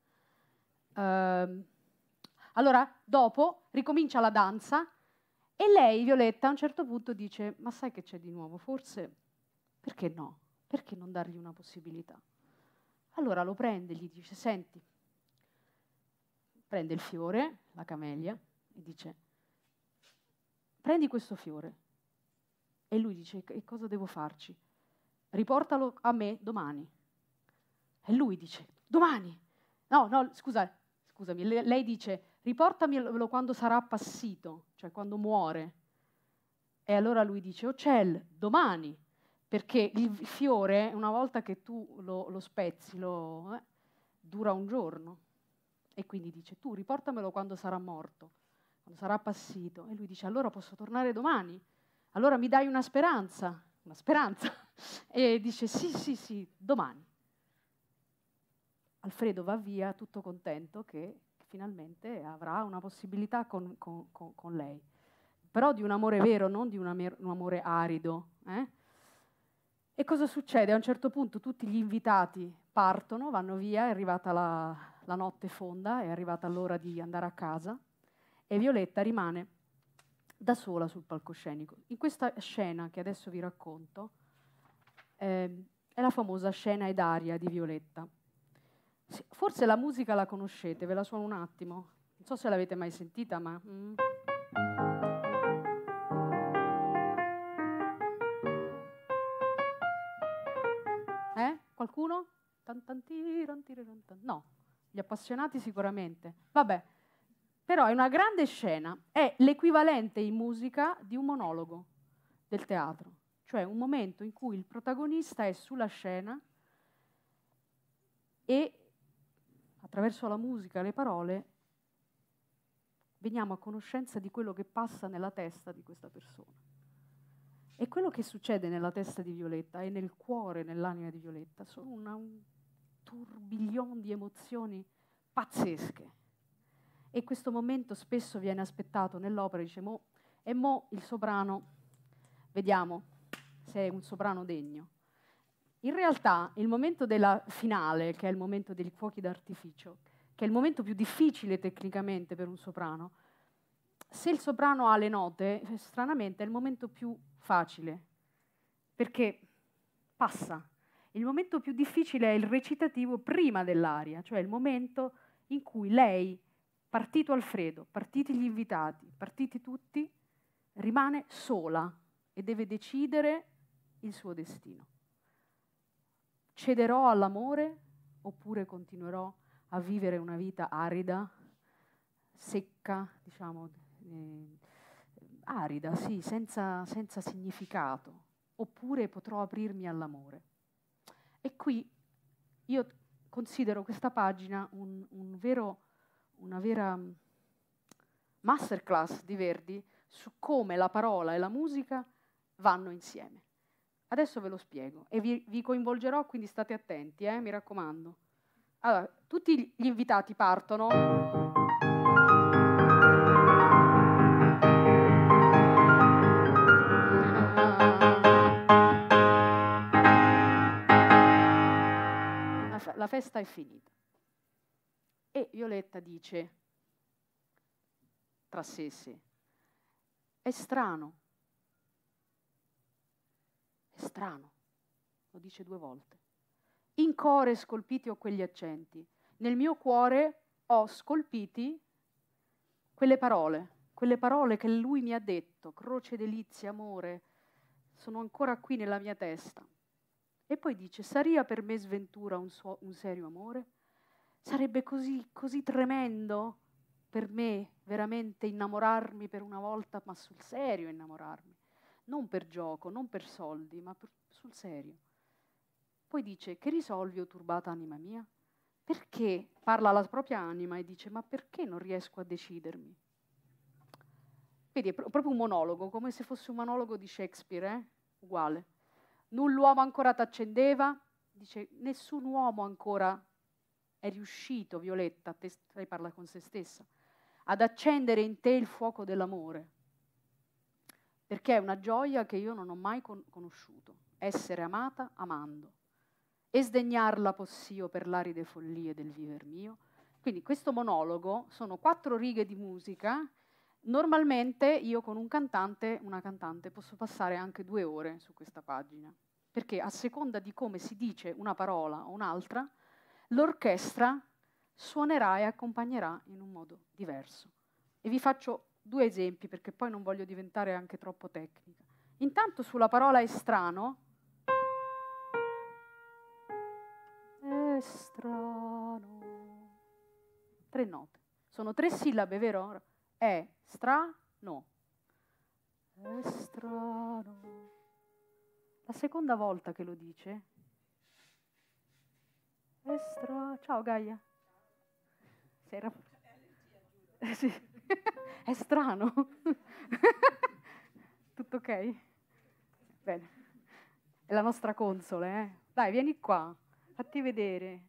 Speaker 3: Uh, allora, dopo, ricomincia la danza e lei, Violetta, a un certo punto dice: ma sai che c'è di nuovo? Forse... Perché no? Perché non dargli una possibilità? Allora lo prende e gli dice: senti, prende il fiore, la camellia, e dice: prendi questo fiore. E lui dice: e cosa devo farci? Riportalo a me domani. E lui dice: domani? No, no, scusa, scusami, lei dice: riportamelo quando sarà appassito, cioè quando muore. E allora lui dice: oh ciel, domani. Perché il fiore, una volta che tu lo, lo spezzi, lo, eh, dura un giorno. E quindi dice: tu riportamelo quando sarà morto, quando sarà appassito. E lui dice: allora posso tornare domani? Allora mi dai una speranza? Una speranza? E dice: sì, sì, sì, domani. Alfredo va via tutto contento che finalmente avrà una possibilità con, con, con, con lei. Però di un amore vero, non di un, amer, un amore arido, eh? E cosa succede? A un certo punto tutti gli invitati partono, vanno via, è arrivata la, la notte fonda, è arrivata l'ora di andare a casa e Violetta rimane da sola sul palcoscenico. In questa scena che adesso vi racconto eh, è la famosa scena ed aria di Violetta. Forse la musica la conoscete, ve la suono un attimo. Non so se l'avete mai sentita, ma... Mm. Eh? Qualcuno? No, gli appassionati sicuramente. Vabbè, però è una grande scena, è l'equivalente in musica di un monologo del teatro, cioè un momento in cui il protagonista è sulla scena e attraverso la musica e le parole veniamo a conoscenza di quello che passa nella testa di questa persona. E quello che succede nella testa di Violetta e nel cuore, nell'anima di Violetta, sono una, un tourbillon di emozioni pazzesche. E questo momento spesso viene aspettato nell'opera, dice: mo, e mo il soprano, vediamo se è un soprano degno. In realtà il momento della finale, che è il momento dei fuochi d'artificio, che è il momento più difficile tecnicamente per un soprano, se il soprano ha le note, stranamente è il momento più facile, perché passa. Il momento più difficile è il recitativo prima dell'aria, cioè il momento in cui lei, partito Alfredo, partiti gli invitati, partiti tutti, rimane sola e deve decidere il suo destino. Cederò all'amore oppure continuerò a vivere una vita arida, secca, diciamo, eh, arida, sì, senza, senza significato, oppure potrò aprirmi all'amore. E qui io considero questa pagina un, un vero, una vera masterclass di Verdi su come la parola e la musica vanno insieme. Adesso ve lo spiego e vi, vi coinvolgerò, quindi state attenti, eh, mi raccomando. Allora, tutti gli invitati partono. La festa è finita. E Violetta dice, tra sé e sé, è strano, è strano, lo dice due volte. In core scolpiti ho quegli accenti, nel mio cuore ho scolpiti quelle parole, quelle parole che lui mi ha detto, croce, delizia, amore, sono ancora qui nella mia testa. E poi dice, saria per me sventura un, suo, un serio amore? Sarebbe così, così tremendo per me veramente innamorarmi per una volta, ma sul serio innamorarmi. Non per gioco, non per soldi, ma per, sul serio. Poi dice, che risolvi, o turbata anima mia? Perché? Parla alla propria anima e dice, ma perché non riesco a decidermi? Vedi, è pro- proprio un monologo, come se fosse un monologo di Shakespeare, eh? Uguale. Null'uomo ancora t'accendeva? Dice, nessun uomo ancora è riuscito, Violetta, te, lei parla con se stessa, ad accendere in te il fuoco dell'amore. Perché è una gioia che io non ho mai con- conosciuto. Essere amata amando. E sdegnarla possio per l'aride follie del viver mio. Quindi questo monologo sono quattro righe di musica. Normalmente io con un cantante, una cantante, posso passare anche due ore su questa pagina, perché a seconda di come si dice una parola o un'altra, l'orchestra suonerà e accompagnerà in un modo diverso. E vi faccio due esempi, perché poi non voglio diventare anche troppo tecnica. Intanto sulla parola estraneo, Estrano. Tre note. Sono tre sillabe, vero? È, stra, no. Estrano. La seconda volta che lo dice. Estra. Ciao Gaia. Sei rapp- eh, sì. È strano. Tutto ok? Bene. È la nostra console, eh? Dai, vieni qua. Fatti vedere.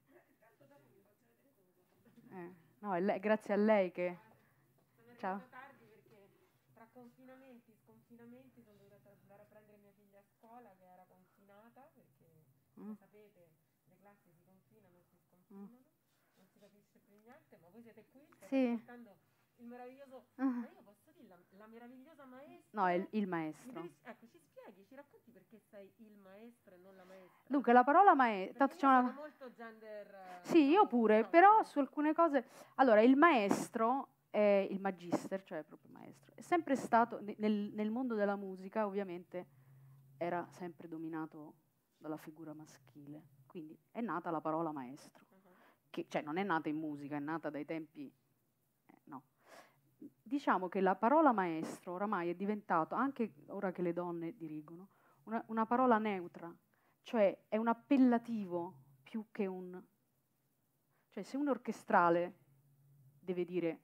Speaker 3: Eh, no, è lei, grazie a lei che... Ciao.
Speaker 4: Sono tardi perché tra confinamenti e sconfinamenti sono dovuta andare a prendere mia figlia a scuola che era confinata perché, come
Speaker 3: Mm.
Speaker 4: sapete, le classi si confinano e si
Speaker 3: Mm.
Speaker 4: sconfinano, non si capisce più niente, ma voi siete qui, state
Speaker 3: Sì.
Speaker 4: ascoltando il meraviglioso...
Speaker 3: Ah.
Speaker 4: Ma io posso dire la, la meravigliosa maestra?
Speaker 3: No, è il, il
Speaker 4: Mi
Speaker 3: maestro.
Speaker 4: devi- ecco, ci spieghi, ci racconti perché sei il maestro e non la maestra?
Speaker 3: Dunque, la parola maestro...
Speaker 4: Perché io sono molto gender... eh,
Speaker 3: Sì, io
Speaker 4: diciamo,
Speaker 3: pure,
Speaker 4: no,
Speaker 3: però
Speaker 4: cioè,
Speaker 3: su alcune cose... Allora, il maestro, è il magister, cioè proprio maestro, è sempre stato, ne- nel, nel mondo della musica, ovviamente, era sempre dominato dalla figura maschile. Quindi è nata la parola maestro,
Speaker 4: uh-huh.
Speaker 3: che cioè non è nata in musica, è nata dai tempi... eh, no. Diciamo che la parola maestro oramai è diventato, anche ora che le donne dirigono, una, una parola neutra, cioè è un appellativo più che un... Cioè se un orchestrale deve dire,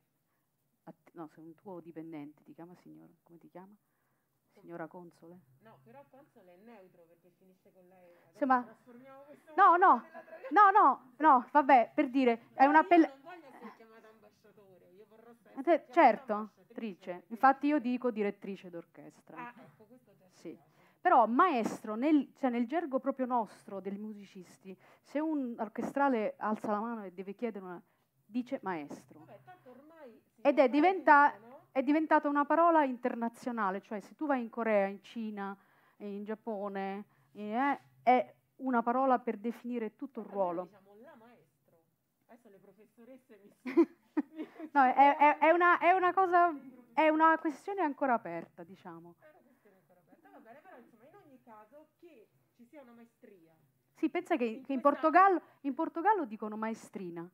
Speaker 3: no, se un tuo dipendente ti chiama signora, come ti chiama? Signora console?
Speaker 4: No, però console è neutro perché finisce con la E.
Speaker 3: Sì, ma...
Speaker 4: Trasformiamo questo
Speaker 3: No, no,
Speaker 4: nella tra-
Speaker 3: no, no, no, vabbè, per dire, è
Speaker 4: Però
Speaker 3: un
Speaker 4: io
Speaker 3: appellativo...
Speaker 4: non voglio essere chiamata ambasciatore, io vorrò essere
Speaker 3: Eh,
Speaker 4: chiamata
Speaker 3: certo,
Speaker 4: ambasciatrice.
Speaker 3: trice.
Speaker 4: perché-
Speaker 3: Infatti io dico direttrice d'orchestra.
Speaker 4: Ah, ecco, questo già ci
Speaker 3: Sì.
Speaker 4: piace.
Speaker 3: Però maestro, nel, cioè nel gergo proprio nostro dei musicisti, se un orchestrale alza la mano e deve chiedere una... dice maestro.
Speaker 4: Vabbè, tanto ormai si
Speaker 3: Ed
Speaker 4: può
Speaker 3: è,
Speaker 4: fare
Speaker 3: diventa-
Speaker 4: tutto, no?
Speaker 3: è diventata una parola internazionale, cioè se tu vai in Corea, in Cina, in Giappone, eh, è una parola per definire tutto il
Speaker 4: Però noi
Speaker 3: ruolo.
Speaker 4: diciamo la maestro. Adesso le professoresse mi mi
Speaker 3: No, è, è- è
Speaker 4: uccideranno.
Speaker 3: una, è una cosa, è una questione ancora aperta, diciamo.
Speaker 4: È una questione ancora aperta. Va bene, però insomma, in ogni caso che ci sia una maestria.
Speaker 3: Sì, pensa che,
Speaker 4: In
Speaker 3: che in,
Speaker 4: questa-
Speaker 3: Portogallo, in Portogallo dicono maestrina,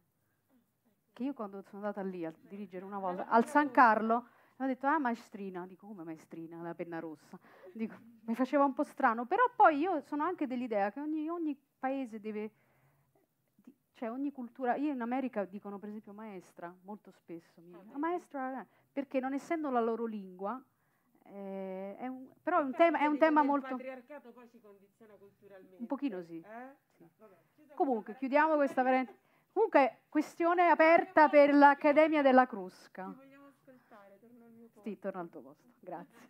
Speaker 3: che io quando sono andata lì a dirigere una volta al San Carlo, mi ha detto, ah, maestrina, dico, come maestrina, la penna rossa, dico, mi faceva un po' strano, però poi io sono anche dell'idea che ogni, ogni paese deve, di- cioè ogni cultura, io in America dicono per esempio maestra, molto spesso, mi
Speaker 4: Ah,
Speaker 3: dicono,
Speaker 4: vedi?
Speaker 3: maestra, eh", perché non essendo la loro lingua, Eh, è un, però è un tema, è un tema molto...
Speaker 4: Il patriarcato poi ci condiziona culturalmente.
Speaker 3: Un pochino sì.
Speaker 4: Eh?
Speaker 3: Sì.
Speaker 4: Vabbè,
Speaker 3: Comunque, chiudiamo questa parentesi. Comunque, questione aperta per l'Accademia della Crusca.
Speaker 4: Ti vogliamo ascoltare, torna al mio posto.
Speaker 3: Sì, torna al tuo posto, grazie.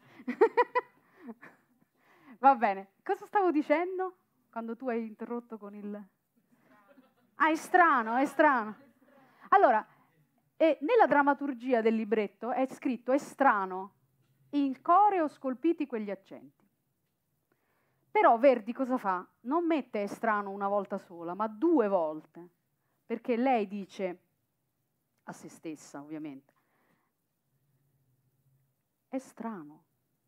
Speaker 3: Va bene, cosa stavo dicendo quando tu hai interrotto con il... Ah, è strano, è strano. Allora, eh, nella drammaturgia del libretto è scritto è strano, in coreo scolpiti quegli accenti. Però Verdi cosa fa? Non mette è strano una volta sola, ma due volte, perché lei dice a se stessa, ovviamente, è strano,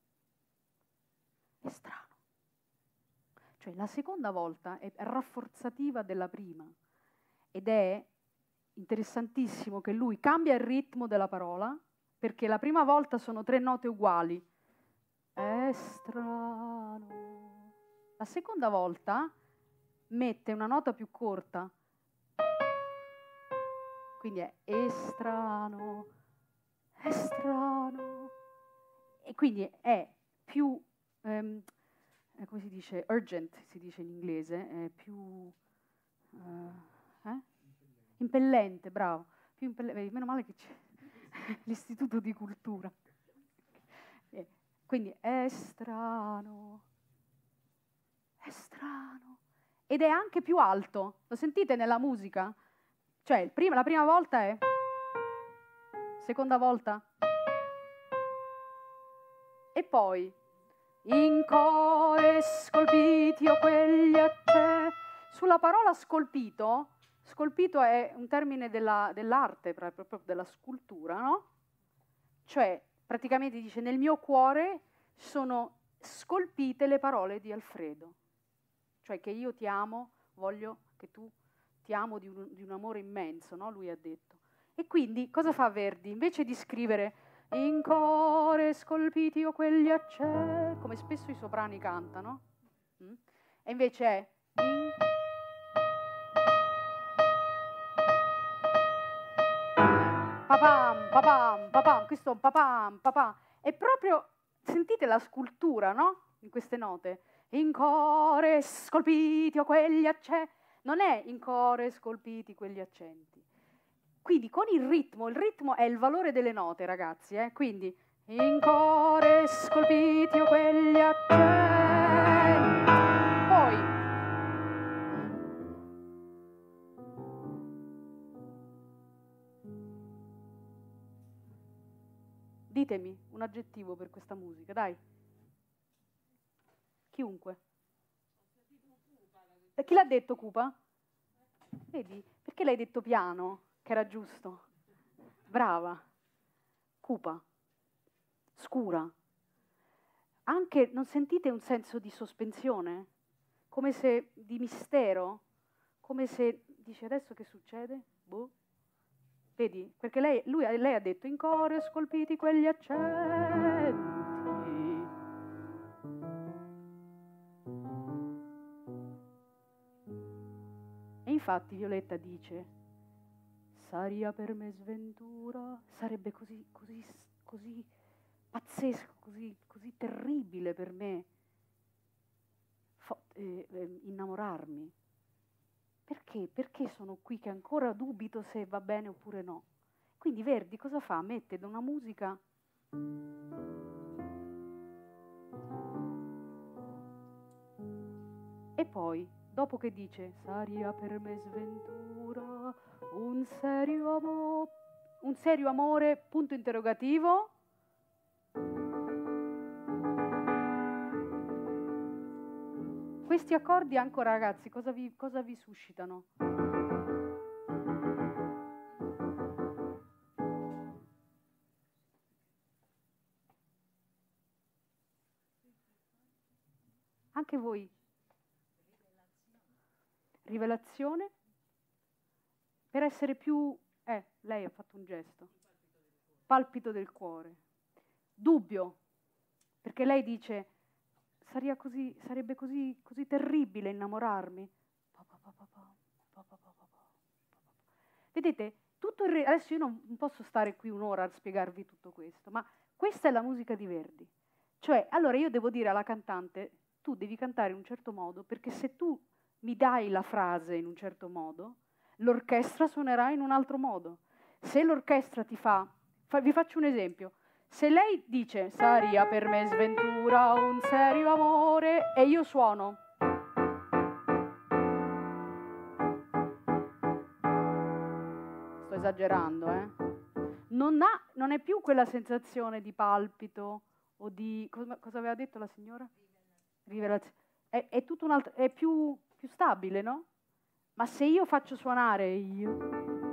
Speaker 3: è strano. Cioè la seconda volta è rafforzativa della prima ed è interessantissimo che lui cambia il ritmo della parola, perché la prima volta sono tre note uguali. È strano. La seconda volta mette una nota più corta, quindi è è strano, è strano, e quindi è più, ehm, come si dice, urgent, si dice in inglese, è più uh, eh? impellente, bravo, più impellente, meno male che c'è l'istituto di cultura. Eh, quindi è strano. È strano. Ed è anche più alto. Lo sentite nella musica? Cioè, il prima, la prima volta è... Seconda volta? E poi... In core scolpiti o quegli accè... Sulla parola scolpito, scolpito è un termine della, dell'arte, proprio della scultura, no? Cioè, praticamente dice, nel mio cuore sono scolpite le parole di Alfredo. Cioè che io ti amo, voglio che tu ti amo di un, di un amore immenso, no? Lui ha detto. E quindi cosa fa Verdi? Invece di scrivere in core scolpiti o quegli accè, come spesso i soprani cantano, mm? E invece è in... papam, papam, papam, questo è un papam, papam. È proprio, sentite la scultura, no? In queste note. In core scolpiti o quegli accenti, non è in core scolpiti quegli accenti. Quindi con il ritmo, il ritmo è il valore delle note, ragazzi, eh? Quindi in core scolpiti o quegli accenti. Poi ditemi un aggettivo per questa musica, dai. Chiunque. E chi l'ha detto cupa? Vedi? Perché l'hai detto piano, che era giusto? Brava. Cupa. Scura. Anche, non sentite un senso di sospensione? Come se, di mistero? Come se, dice adesso che succede? Boh. Vedi? Perché lei, lui, lei ha detto in core scolpiti quegli accenti. E infatti Violetta dice, saria per me sventura, sarebbe così, così, così pazzesco, così, così terribile per me eh, eh, innamorarmi. Perché? Perché sono qui che ancora dubito se va bene oppure no. Quindi Verdi cosa fa? Mette da una musica e poi, dopo che dice saria per me sventura, un serio amore, un serio amore, punto interrogativo. Questi accordi ancora, ragazzi, cosa vi, cosa vi suscitano? Anche voi? Rivelazione? Per essere più... Eh, lei ha fatto un gesto. Palpito del cuore. Dubbio, perché lei dice... Sarebbe così, sarebbe così, così terribile innamorarmi. Vedete, tutto il re- adesso io non, non posso stare qui un'ora a spiegarvi tutto questo, ma questa è la musica di Verdi. Cioè, allora io devo dire alla cantante, tu devi cantare in un certo modo, perché se tu mi dai la frase in un certo modo, l'orchestra suonerà in un altro modo. Se l'orchestra ti fa, fa, vi faccio un esempio, se lei dice saria per me sventura un serio amore e io suono sto esagerando, eh? Non, ha, non è più quella sensazione di palpito o di, cosa, cosa aveva detto la signora? Rivelazione. È, è tutto un altro, è più, più stabile, no? Ma se io faccio suonare io,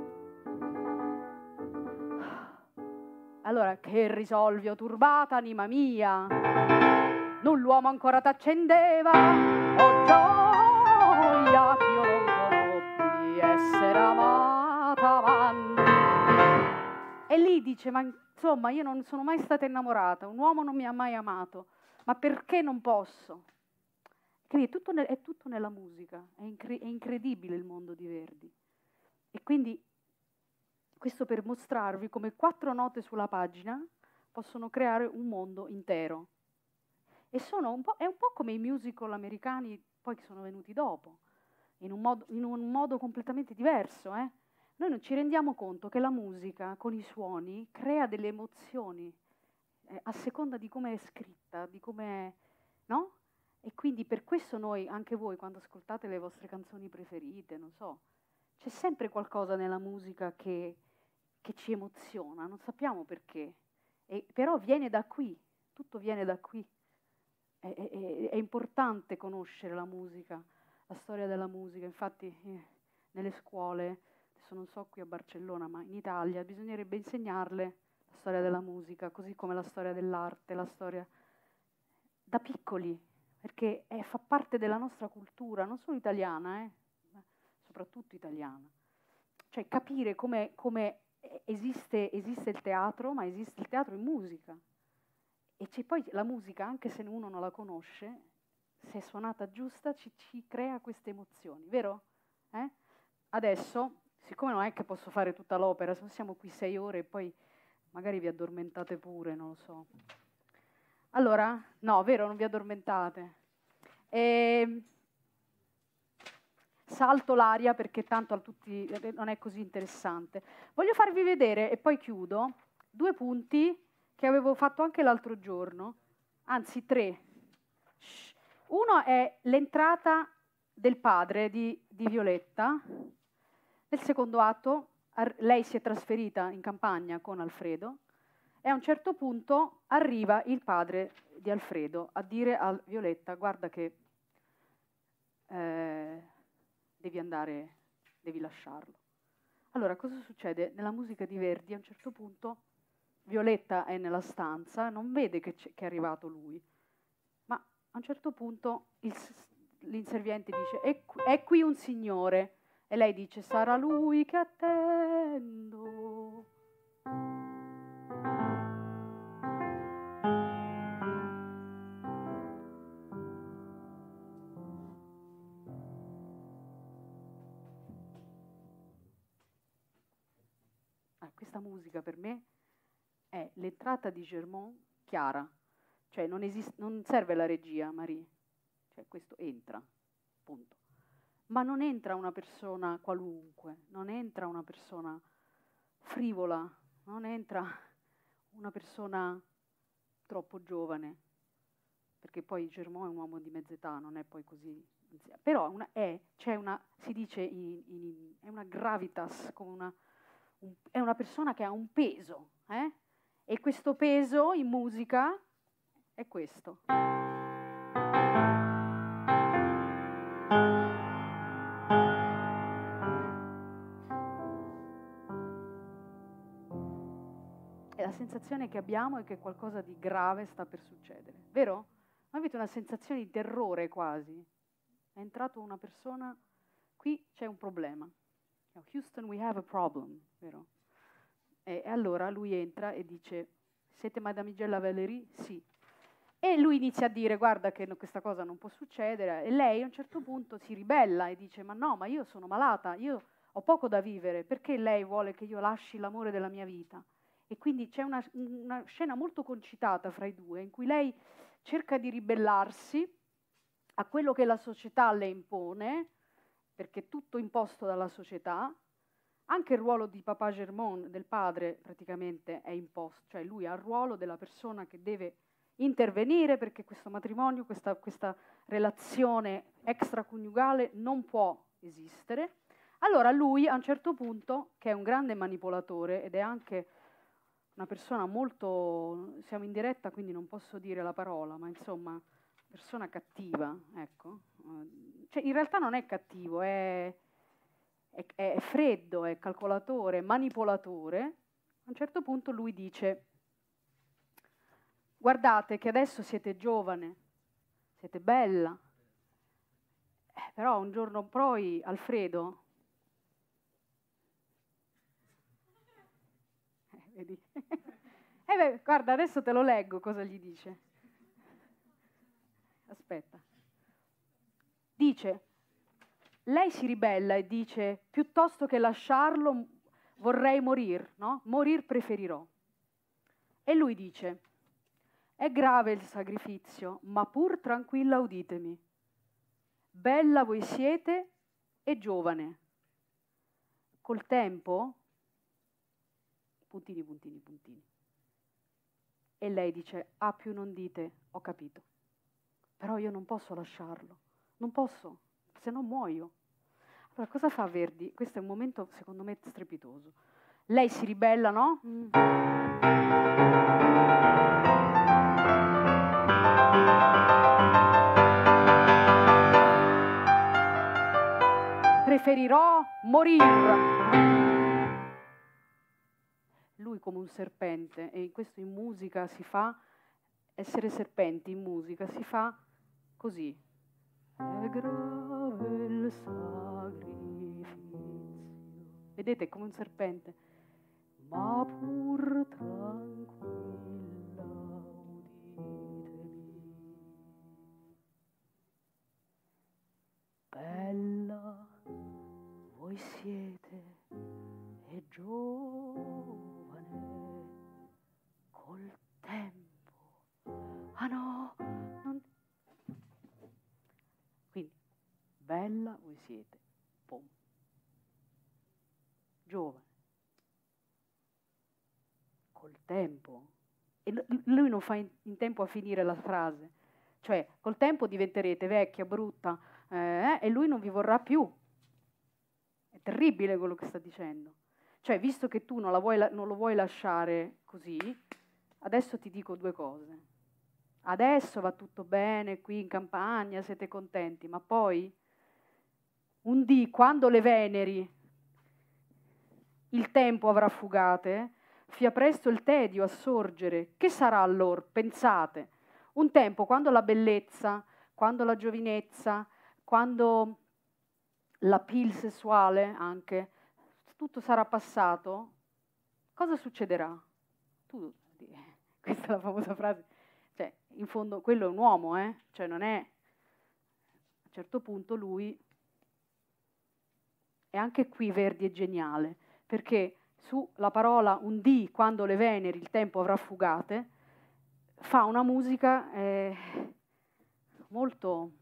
Speaker 3: allora che risolvi, o turbata anima mia, non l'uomo ancora t'accendeva, oh gioia che io non conobbi essere amata amanti. E lì dice, ma insomma io non sono mai stata innamorata, un uomo non mi ha mai amato, ma perché non posso? Quindi è tutto, ne- è tutto nella musica, è, incre- è incredibile il mondo di Verdi. E quindi questo per mostrarvi come quattro note sulla pagina possono creare un mondo intero. E sono un po', è un po' come i musical americani poi che sono venuti dopo, in un modo, in un modo completamente diverso. Eh? Noi non ci rendiamo conto che la musica con i suoni crea delle emozioni eh, a seconda di come è scritta, di come è, no? E quindi per questo noi, anche voi, quando ascoltate le vostre canzoni preferite, non so, c'è sempre qualcosa nella musica che, che ci emoziona, non sappiamo perché, e, però viene da qui, tutto viene da qui. È, è, è importante conoscere la musica, la storia della musica, infatti eh, nelle scuole, adesso non so qui a Barcellona, ma in Italia bisognerebbe insegnarle la storia della musica, così come la storia dell'arte, la storia da piccoli, perché è, fa parte della nostra cultura, non solo italiana, eh, ma soprattutto italiana. Cioè capire come, come esiste, esiste il teatro, ma esiste il teatro in musica. E c'è poi la musica, anche se uno non la conosce, se è suonata giusta, ci, ci crea queste emozioni, vero? Eh? Adesso, siccome non è che posso fare tutta l'opera, se siamo qui sei ore e poi magari vi addormentate pure, non lo so. Allora, no, vero, non vi addormentate. E salto l'aria perché tanto a tutti non è così interessante. Voglio farvi vedere, e poi chiudo, due punti che avevo fatto anche l'altro giorno, anzi tre. Uno è l'entrata del padre di, di Violetta. Nel secondo atto lei si è trasferita in campagna con Alfredo e a un certo punto arriva il padre di Alfredo a dire a Violetta: guarda che eh, devi andare, devi lasciarlo. Allora, cosa succede? Nella musica di Verdi a un certo punto Violetta è nella stanza, non vede che, che è arrivato lui, ma a un certo punto il, l'inserviente dice: è, è qui un signore, e lei dice: sarà lui che attendo. Ah, questa musica per me è l'entrata di Germont chiara, cioè non, esiste, non serve la regia, Marie, cioè questo entra, punto. Ma non entra una persona qualunque, non entra una persona frivola, non entra una persona troppo giovane, perché poi Germont è un uomo di mezza età, non è poi così, però una, è, c'è una, si dice, in, in, è una gravitas, come una, un, è una persona che ha un peso, eh? E questo peso in musica è questo. E la sensazione che abbiamo è che qualcosa di grave sta per succedere, vero? Avete una sensazione di terrore quasi. È entrato una persona, qui c'è un problema. Houston, we have a problem, vero? E, e allora lui entra e dice: siete Madamigella Valerie? Sì. E lui inizia a dire: guarda che no, questa cosa non può succedere. E lei a un certo punto si ribella e dice: ma no, ma io sono malata, io ho poco da vivere, perché lei vuole che io lasci l'amore della mia vita? E quindi c'è una, una scena molto concitata fra i due, in cui lei cerca di ribellarsi a quello che la società le impone, perché è tutto imposto dalla società. Anche il ruolo di Papa Germont, del padre, praticamente è imposto, cioè lui ha il ruolo della persona che deve intervenire perché questo matrimonio, questa, questa relazione extraconiugale non può esistere. Allora lui a un certo punto, che è un grande manipolatore ed è anche una persona molto, siamo in diretta quindi non posso dire la parola, ma insomma, persona cattiva, ecco. Cioè, in realtà non è cattivo, è, è, è freddo, è calcolatore, è manipolatore. A un certo punto lui dice: guardate che adesso siete giovane, siete bella, eh, però un giorno poi Alfredo, eh, vedi? eh beh, guarda, adesso te lo leggo cosa gli dice. Aspetta. Dice, lei si ribella e dice, piuttosto che lasciarlo vorrei morir, no? Morir preferirò. E lui dice, è grave il sacrificio, ma pur tranquilla uditemi. Bella voi siete e giovane. Col tempo, puntini, puntini, puntini. E lei dice, ah, più non dite, ho capito. Però io non posso lasciarlo, non posso, se no muoio. Allora cosa fa Verdi? Questo è un momento secondo me strepitoso. Lei si ribella, no? Mm. Preferirò morire. Lui come un serpente, e questo in musica si fa, essere serpenti in musica si fa così. È grave il sacrificio. Vedete, come un serpente. Ma pur tranquilla uditemi. Bella voi siete e giovane col tempo. Ah no, non... Quindi, bella voi siete, pom. Giovane, col tempo. E lui non fa in, in tempo a finire la frase. Cioè, col tempo diventerete vecchia, brutta, eh, e lui non vi vorrà più. È terribile quello che sta dicendo. Cioè, visto che tu non, la vuoi, non lo vuoi lasciare così, adesso ti dico due cose. Adesso va tutto bene qui in campagna, siete contenti, ma poi un dì, quando le Veneri il tempo avrà fugate, fia presto il tedio a sorgere. Che sarà allora? Pensate. Un tempo quando la bellezza, quando la giovinezza, quando l'appeal sessuale anche, tutto sarà passato, cosa succederà? Tu, questa è la famosa frase. Cioè, in fondo, quello è un uomo, eh? Cioè, non è... A un certo punto lui... E anche qui Verdi è geniale, perché sulla parola un dì, quando le Veneri il tempo avrà fugate, fa una musica eh, molto...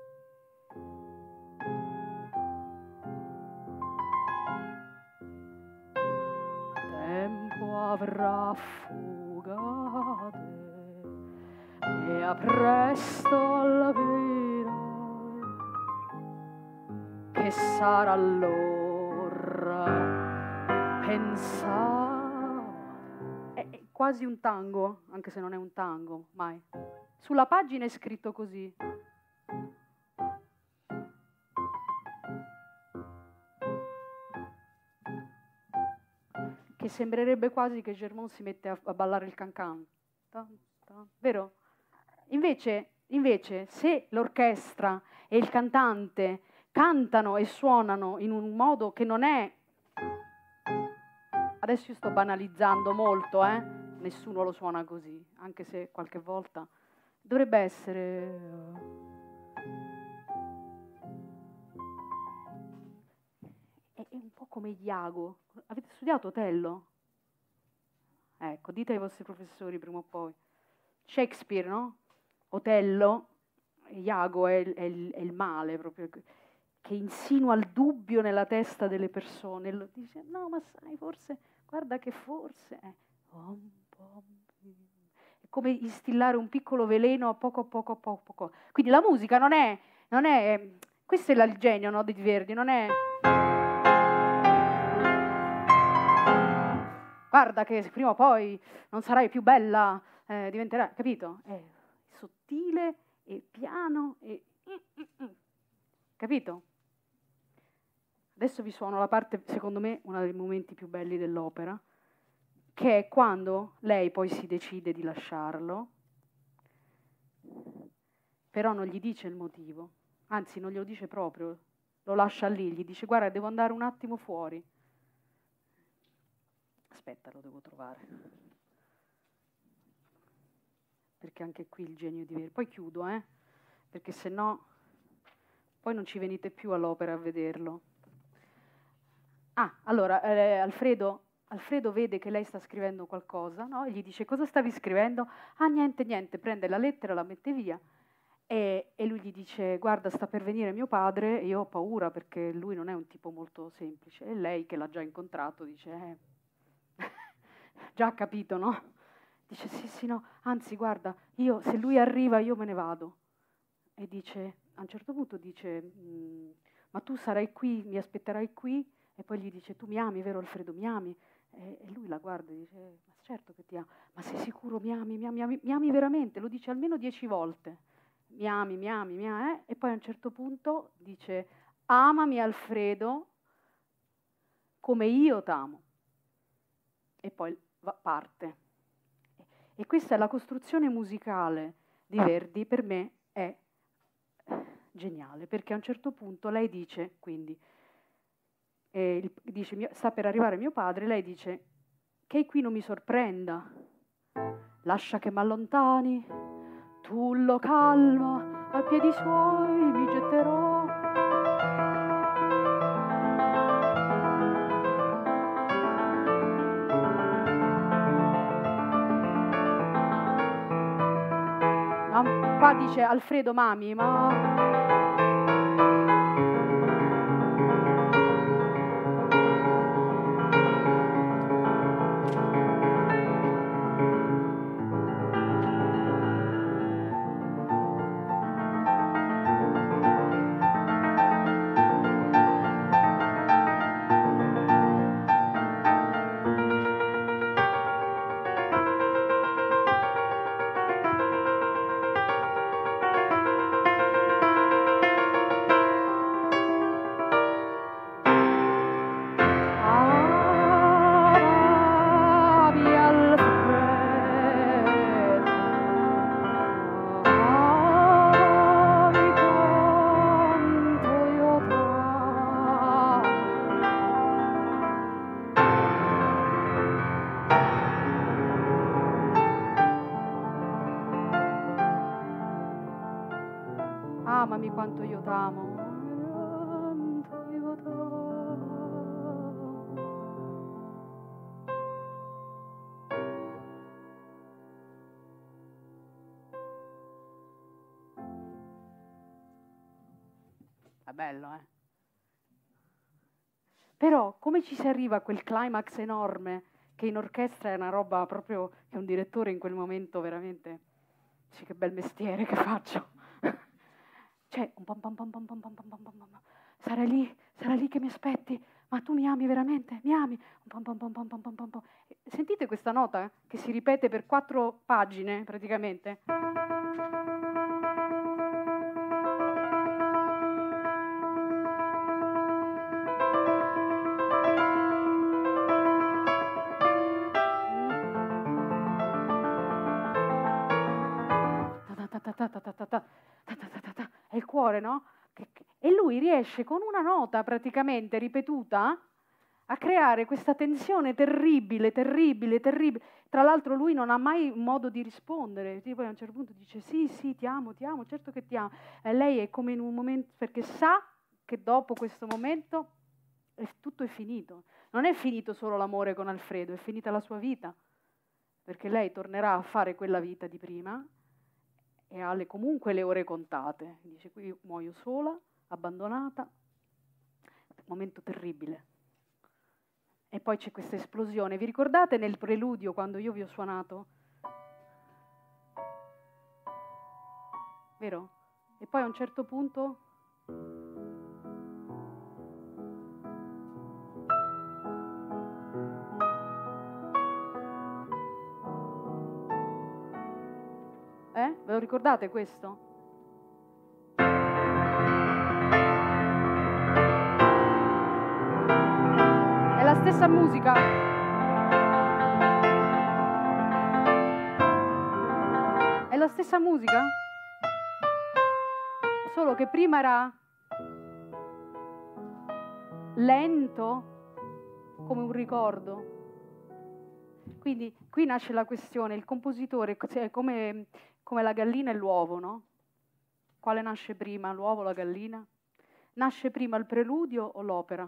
Speaker 3: Tempo avrà fugate e appresto alla vera che sarà allora pensare. È, è quasi un tango, anche se non è un tango, mai. Sulla pagina è scritto così. Che sembrerebbe quasi che Germont si mette a, a ballare il cancan. Ta, ta, vero? Invece, invece, se l'orchestra e il cantante cantano e suonano in un modo che non è... Adesso io sto banalizzando molto, eh? Nessuno lo suona così, anche se qualche volta dovrebbe essere... È un po' come Iago. Avete studiato Otello? Ecco, dite ai vostri professori prima o poi. Shakespeare, no? Otello, Iago è il, è il, è il male proprio, che insinua il dubbio nella testa delle persone. Lo dice, no, ma sai, forse, guarda che forse... Eh. È come instillare un piccolo veleno a poco a poco a poco a poco. Quindi la musica non è... Non è questo è il genio, no, di Verdi, non è... Guarda che prima o poi non sarai più bella, eh, diventerai, capito? È sottile e piano e... Capito? Adesso vi suono la parte, secondo me, uno dei momenti più belli dell'opera, che è quando lei poi si decide di lasciarlo, però non gli dice il motivo, anzi non glielo dice proprio, lo lascia lì, gli dice guarda devo andare un attimo fuori. Aspetta, lo devo trovare. Perché anche qui il genio di Verdi. Poi chiudo, eh? Perché se no poi non ci venite più all'opera a vederlo. Ah, allora, eh, Alfredo, Alfredo vede che lei sta scrivendo qualcosa, no? E gli dice, cosa stavi scrivendo? Ah, niente, niente, prende la lettera, la mette via. E, e lui gli dice, guarda, sta per venire mio padre, e io ho paura perché lui non è un tipo molto semplice. E lei, che l'ha già incontrato, dice, eh, già capito, no? Dice, sì, sì, no, anzi, guarda, io, se lui arriva, io me ne vado. E dice, a un certo punto dice, ma tu sarai qui, mi aspetterai qui? E poi gli dice, tu mi ami, vero Alfredo, mi ami? E, e lui la guarda e dice, ma certo che ti amo, ma sei sicuro, mi ami, mi ami, mi ami, mi ami veramente? Lo dice almeno dieci volte, mi ami, mi ami, mi ami, eh? E poi a un certo punto dice, amami Alfredo come io t'amo. E poi va, parte. E questa è la costruzione musicale di Verdi, per me è geniale, perché a un certo punto lei dice, quindi, eh, il, dice, sta per arrivare mio padre, lei dice, che qui non mi sorprenda, lascia che m'allontani, tu lo calma, a piedi suoi mi getterò. Qua dice Alfredo mami, ma... Amami quanto io t'amo. È bello, eh? Però come ci si arriva a quel climax enorme che in orchestra è una roba proprio che un direttore in quel momento veramente dice che bel mestiere che faccio. Cioè, un pom pom pom pom pom pom pom pom pom. Sarai lì, sarai lì che mi aspetti, ma tu mi ami veramente? Mi ami? Un pom pom pom pom pom pom pom pom. Sentite questa nota che si ripete per quattro pagine praticamente. È il cuore, no? E lui riesce con una nota praticamente ripetuta a creare questa tensione terribile, terribile, terribile. Tra l'altro lui non ha mai un modo di rispondere. Poi a un certo punto dice sì, sì, ti amo, ti amo, certo che ti amo. E lei è come in un momento, perché sa che dopo questo momento è, tutto è finito. Non è finito solo l'amore con Alfredo, è finita la sua vita. perché lei tornerà a fare quella vita di prima e ha le, comunque le ore contate. Dice, qui muoio sola, abbandonata, momento terribile. E poi c'è questa esplosione. Vi ricordate nel preludio, quando io vi ho suonato? Vero? E poi a un certo punto... Eh? Ve lo ricordate questo? È la stessa musica. È la stessa musica? Solo che prima era lento, come un ricordo. Quindi qui nasce la questione, il compositore è come, come la gallina e l'uovo, no? Quale nasce prima, l'uovo o la gallina? Nasce prima il preludio o l'opera?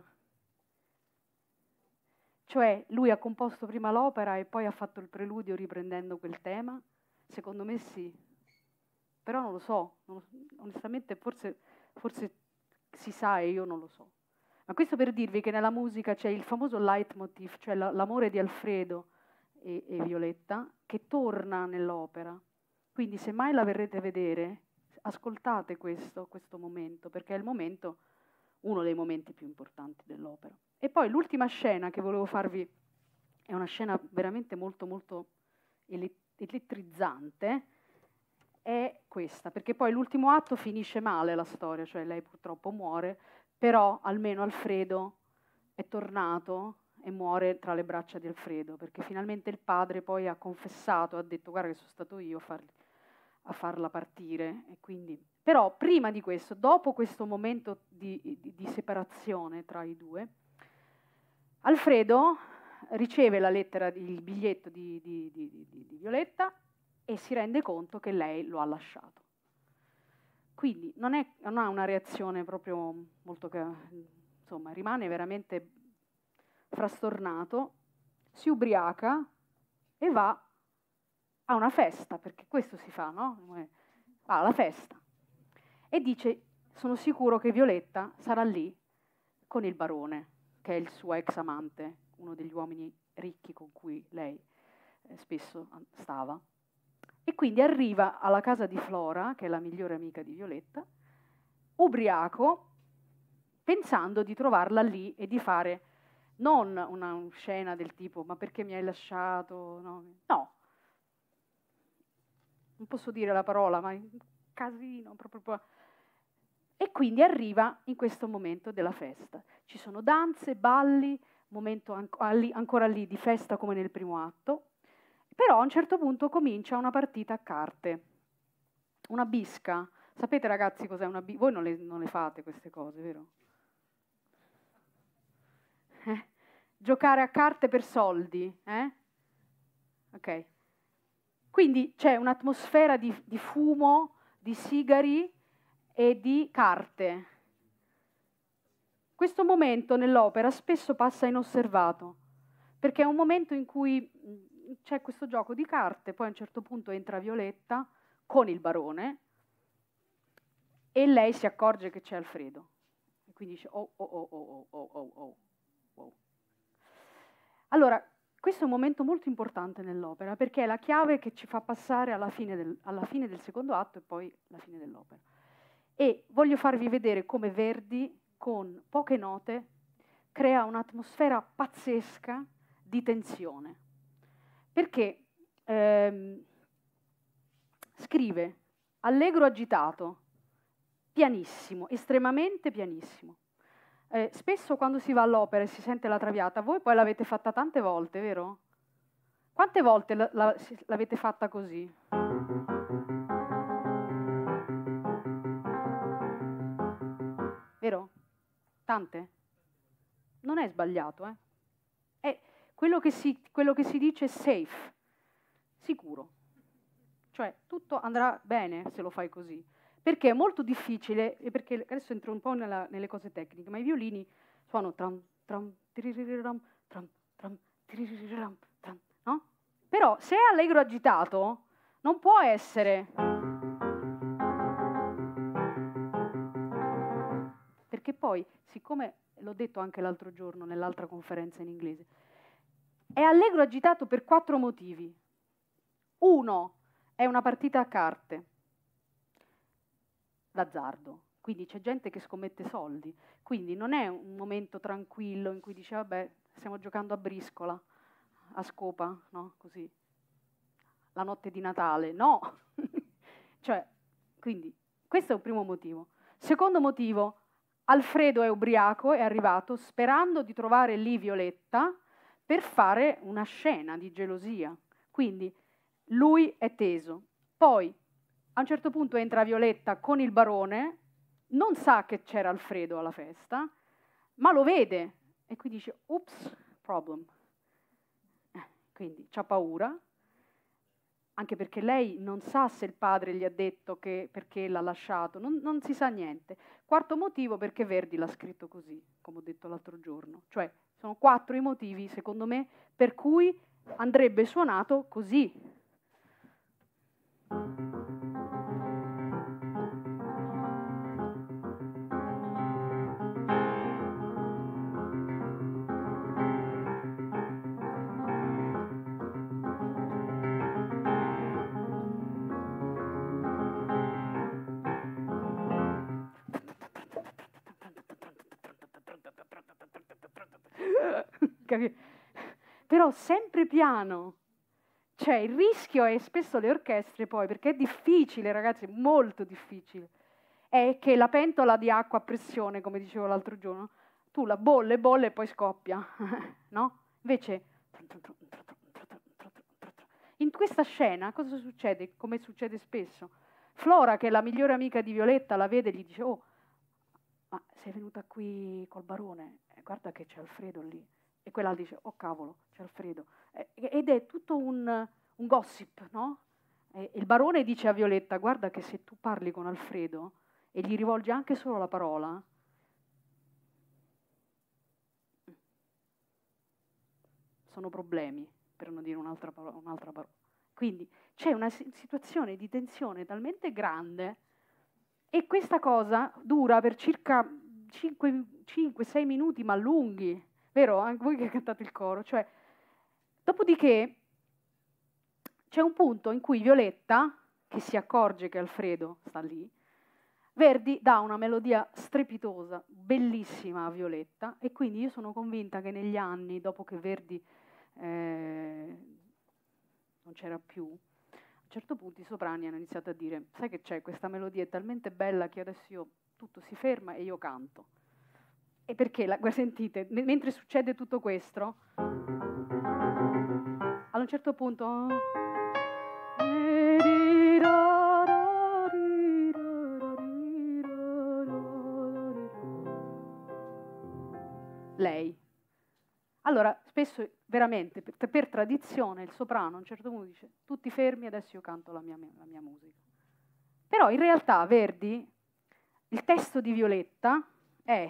Speaker 3: Cioè lui ha composto prima l'opera e poi ha fatto il preludio riprendendo quel tema? Secondo me sì, però non lo so, non lo, onestamente forse, forse si sa e io non lo so. Ma questo per dirvi che nella musica c'è il famoso leitmotiv, cioè la, l'amore di Alfredo e, e Violetta, che torna nell'opera. Quindi se mai la verrete a vedere, ascoltate questo, questo momento, perché è il momento, uno dei momenti più importanti dell'opera. E poi l'ultima scena che volevo farvi è una scena veramente molto molto elettrizzante, è questa, perché poi l'ultimo atto finisce male la storia, cioè lei purtroppo muore, però almeno Alfredo è tornato e muore tra le braccia di Alfredo, perché finalmente il padre poi ha confessato, ha detto guarda che sono stato io a, farli, a farla partire. E quindi, però prima di questo, dopo questo momento di, di, di separazione tra i due, Alfredo riceve la lettera, il biglietto di, di, di, di, di Violetta e si rende conto che lei lo ha lasciato. Quindi non, è, non ha una reazione proprio molto... insomma, rimane veramente frastornato, si ubriaca e va a una festa, perché questo si fa, no? Va alla festa. E dice, sono sicuro che Violetta sarà lì con il barone, che è il suo ex amante, uno degli uomini ricchi con cui lei eh, spesso stava. E quindi arriva alla casa di Flora, che è la migliore amica di Violetta, ubriaco, pensando di trovarla lì e di fare non una scena del tipo ma perché mi hai lasciato, no, no. Non posso dire la parola, ma è un casino proprio. E quindi arriva in questo momento della festa. Ci sono danze, balli, momento ancora lì di festa come nel primo atto, però a un certo punto comincia una partita a carte, una bisca. Sapete ragazzi cos'è una bisca? Voi non le, non le fate queste cose, vero? Eh? Giocare a carte per soldi, eh? Ok. Quindi c'è un'atmosfera di, di fumo, di sigari e di carte. Questo momento nell'opera spesso passa inosservato, perché è un momento in cui c'è questo gioco di carte, poi a un certo punto entra Violetta con il barone e lei si accorge che c'è Alfredo. E quindi dice, oh, oh, oh, oh, oh, oh, oh, oh. Allora, questo è un momento molto importante nell'opera, perché è la chiave che ci fa passare alla fine del, alla fine del secondo atto e poi alla fine dell'opera. E voglio farvi vedere come Verdi, con poche note, crea un'atmosfera pazzesca di tensione. Perché ehm, scrive allegro agitato, pianissimo, estremamente pianissimo. Eh, spesso quando si va all'opera e si sente la Traviata, voi poi l'avete fatta tante volte, vero? Quante volte la, la, l'avete fatta così? Vero? Tante? Non è sbagliato, eh? È quello che si, quello che si dice safe, sicuro. Cioè tutto andrà bene se lo fai così. Perché è molto difficile, e perché adesso entro un po' nella, nelle cose tecniche, ma i violini suonano tram, tram, tiriram, tram, tram, tiriram, tram, no? Però se è allegro agitato, non può essere... Perché poi, siccome, l'ho detto anche l'altro giorno nell'altra conferenza in inglese, è allegro agitato per quattro motivi. Uno, è una partita a carte, d'azzardo, quindi c'è gente che scommette soldi, quindi non è un momento tranquillo in cui dice vabbè, stiamo giocando a briscola, a scopa, no? Così, la notte di Natale, no! Cioè, quindi, questo è un primo motivo. Secondo motivo, Alfredo è ubriaco, è arrivato sperando di trovare lì Violetta per fare una scena di gelosia. Quindi lui è teso. Poi a un certo punto entra Violetta con il barone, non sa che c'era Alfredo alla festa, ma lo vede e qui dice "Oops, problem". Eh, quindi c'ha paura, anche perché lei non sa se il padre gli ha detto che perché l'ha lasciato, non, non si sa niente. Quarto motivo, perché Verdi l'ha scritto così, come ho detto l'altro giorno. Cioè, sono quattro i motivi, secondo me, per cui andrebbe suonato così. Però sempre piano. Cioè il rischio è spesso le orchestre poi, perché è difficile ragazzi, molto difficile, è che la pentola di acqua a pressione, come dicevo l'altro giorno, tu la bolle, bolle e poi scoppia, no? Invece in questa scena cosa succede? Come succede spesso? Flora, che è la migliore amica di Violetta, la vede e gli dice "Oh, ma sei venuta qui col barone? Eh, guarda che c'è Alfredo lì". E quella dice "Oh cavolo, c'è Alfredo". Eh, ed è tutto un, un gossip, no? E il barone dice a Violetta "Guarda che se tu parli con Alfredo e gli rivolgi anche solo la parola, sono problemi", per non dire un'altra parola, un'altra parola. Quindi c'è una situazione di tensione talmente grande e questa cosa dura per circa cinque sei minuti, ma lunghi, vero? Anche voi che cantate il coro. Cioè, dopodiché c'è un punto in cui Violetta, che si accorge che Alfredo sta lì, Verdi dà una melodia strepitosa, bellissima a Violetta, e quindi io sono convinta che negli anni, dopo che Verdi eh, non c'era più, a un certo punto i soprani hanno iniziato a dire "Sai che c'è, questa melodia è talmente bella che adesso io, tutto si ferma e io canto". E perché, la, sentite, m- mentre succede tutto questo, a un certo punto... Lei. Allora, spesso, veramente, per, per tradizione, il soprano a un certo punto dice "tutti fermi, adesso io canto la mia, la mia musica". Però in realtà Verdi, il testo di Violetta è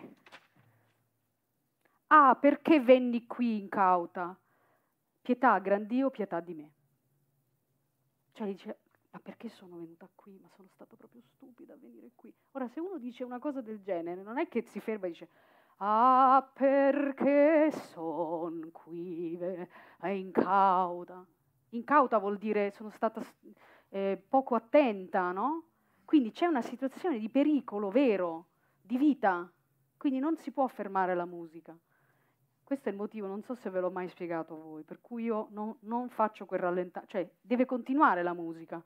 Speaker 3: "Ah, perché venni qui incauta? Pietà, gran Dio, pietà di me". Cioè dice "Ma perché sono venuta qui? Ma sono stata proprio stupida a venire qui". Ora, se uno dice una cosa del genere, non è che si ferma e dice "Ah, perché son qui è incauta". Incauta vuol dire sono stata eh, poco attenta, no? Quindi c'è una situazione di pericolo vero, di vita, quindi non si può fermare la musica. Questo è il motivo, non so se ve l'ho mai spiegato a voi, per cui io non, non faccio quel rallentamento, cioè deve continuare la musica.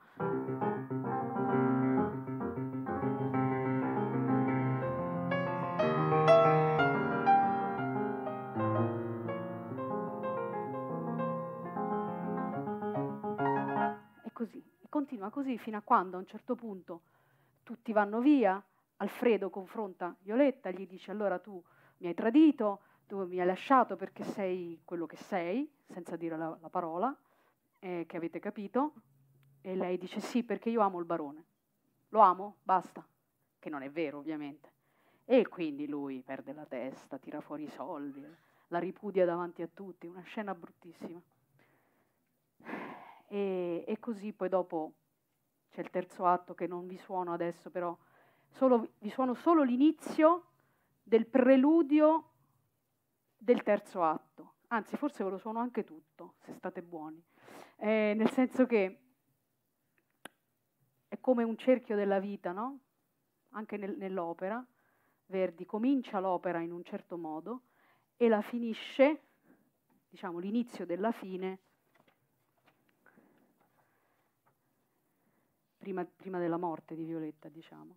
Speaker 3: E così, e continua così fino a quando a un certo punto tutti vanno via, Alfredo confronta Violetta, gli dice "Allora tu mi hai tradito, tu mi hai lasciato perché sei quello che sei", senza dire la, la parola, eh, che avete capito, e lei dice "Sì, perché io amo il barone, lo amo, basta", che non è vero ovviamente, e quindi lui perde la testa, tira fuori i soldi, la ripudia davanti a tutti, una scena bruttissima. E, e così poi dopo c'è il terzo atto che non vi suono adesso, però solo, vi suono solo l'inizio del preludio del terzo atto. Anzi, forse ve lo suono anche tutto, se state buoni. Eh, nel senso che è come un cerchio della vita, no? Anche nel, nell'opera, Verdi comincia l'opera in un certo modo e la finisce, diciamo l'inizio della fine, prima, prima della morte di Violetta, diciamo.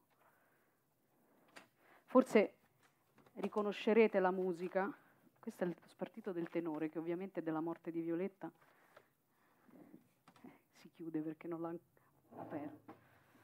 Speaker 3: Forse riconoscerete la musica, questo è il spartito del tenore, che ovviamente della morte di Violetta eh, si chiude perché non l'ha aperto.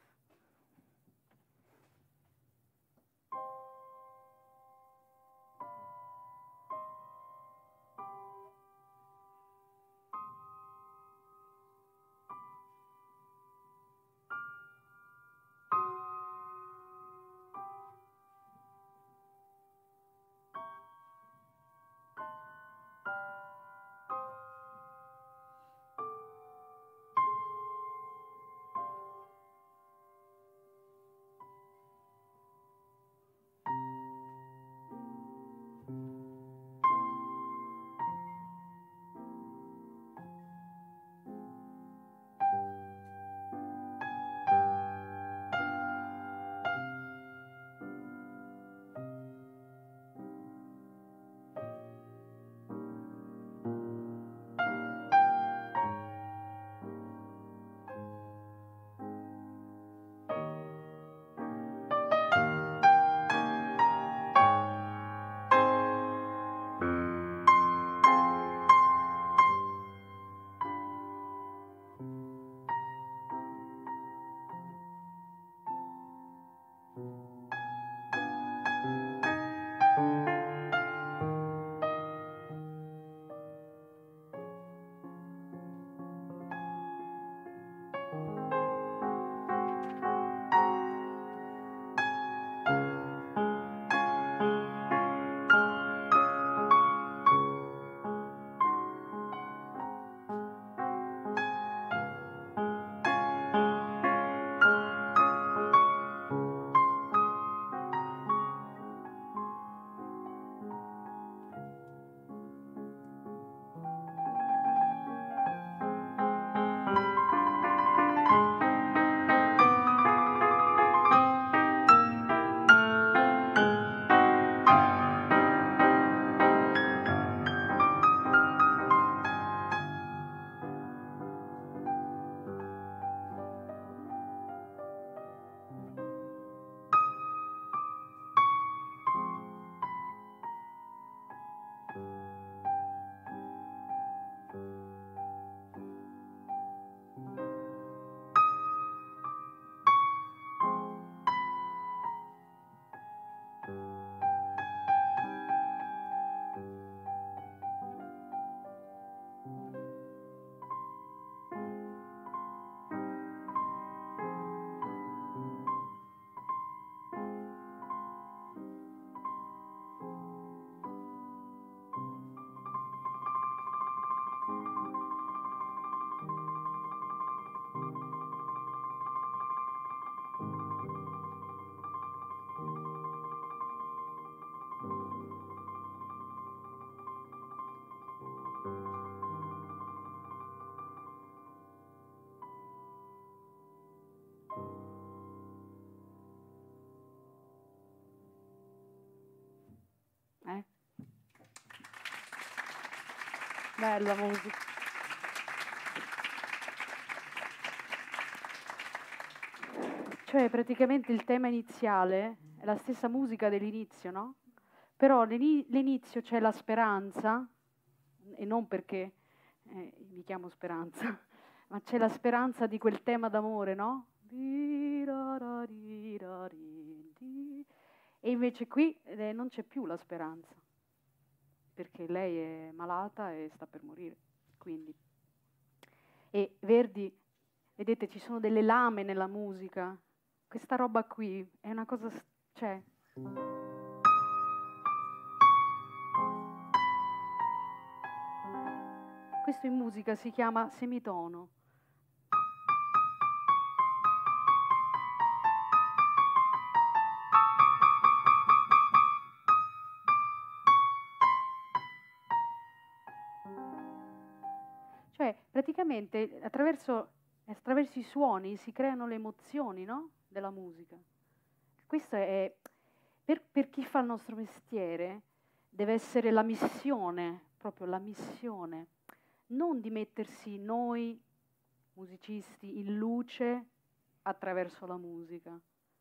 Speaker 3: Eh? Bella musica. Cioè praticamente il tema iniziale è la stessa musica dell'inizio, no? Però l'inizio c'è la speranza, e non perché eh, mi chiamo Speranza, ma c'è la speranza di quel tema d'amore, no? E invece qui eh, non c'è più la speranza, perché lei è malata e sta per morire. Quindi. E Verdi, vedete, ci sono delle lame nella musica. Questa roba qui è una cosa, cioè... questo in musica si chiama semitono. Cioè, praticamente attraverso, attraverso i suoni si creano le emozioni, no? Della musica. Questo è, per, per chi fa il nostro mestiere, deve essere la missione, proprio la missione, non di mettersi noi, musicisti, in luce attraverso la musica.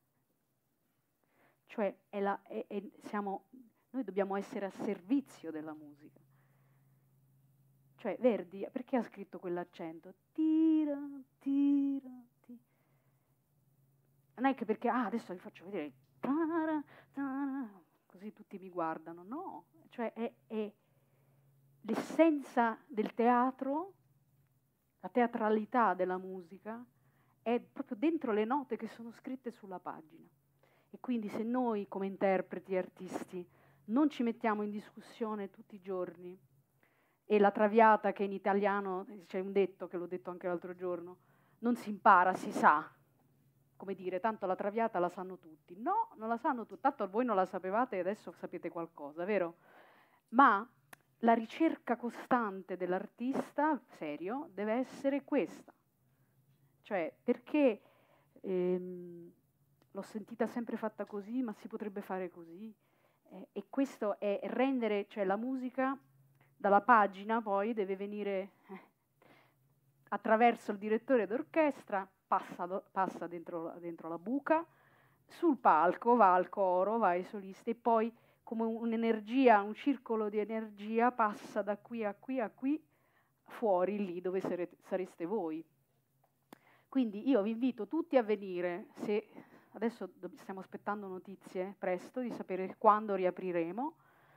Speaker 3: Cioè, è la, è, è, siamo, noi dobbiamo essere a servizio della musica. Cioè, Verdi, perché ha scritto quell'accento? Tira, tira, tira. Non è che perché, ah, adesso vi faccio vedere, tara, tara, così tutti mi guardano. No, cioè è, è l'essenza del teatro, la teatralità della musica, è proprio dentro le note che sono scritte sulla pagina. E quindi se noi come interpreti e artisti non ci mettiamo in discussione tutti i giorni, e la traviata che in italiano, c'è un detto che l'ho detto anche l'altro giorno, non si impara, si sa. Come dire, tanto la traviata la sanno tutti. No, non la sanno tutti, tanto voi non la sapevate e adesso sapete qualcosa, vero? Ma la ricerca costante dell'artista, serio, deve essere questa. Cioè, perché ehm, l'ho sentita sempre fatta così, ma si potrebbe fare così. Eh, e questo è rendere, cioè la musica dalla pagina poi deve venire eh, attraverso il direttore d'orchestra, passa, do, passa dentro, dentro la buca, sul palco va al coro, va ai solisti e poi come un'energia, un circolo di energia passa da qui a qui a qui, fuori lì dove sarete, sareste voi. Quindi io vi invito tutti a venire, se adesso stiamo aspettando notizie presto di sapere quando riapriremo,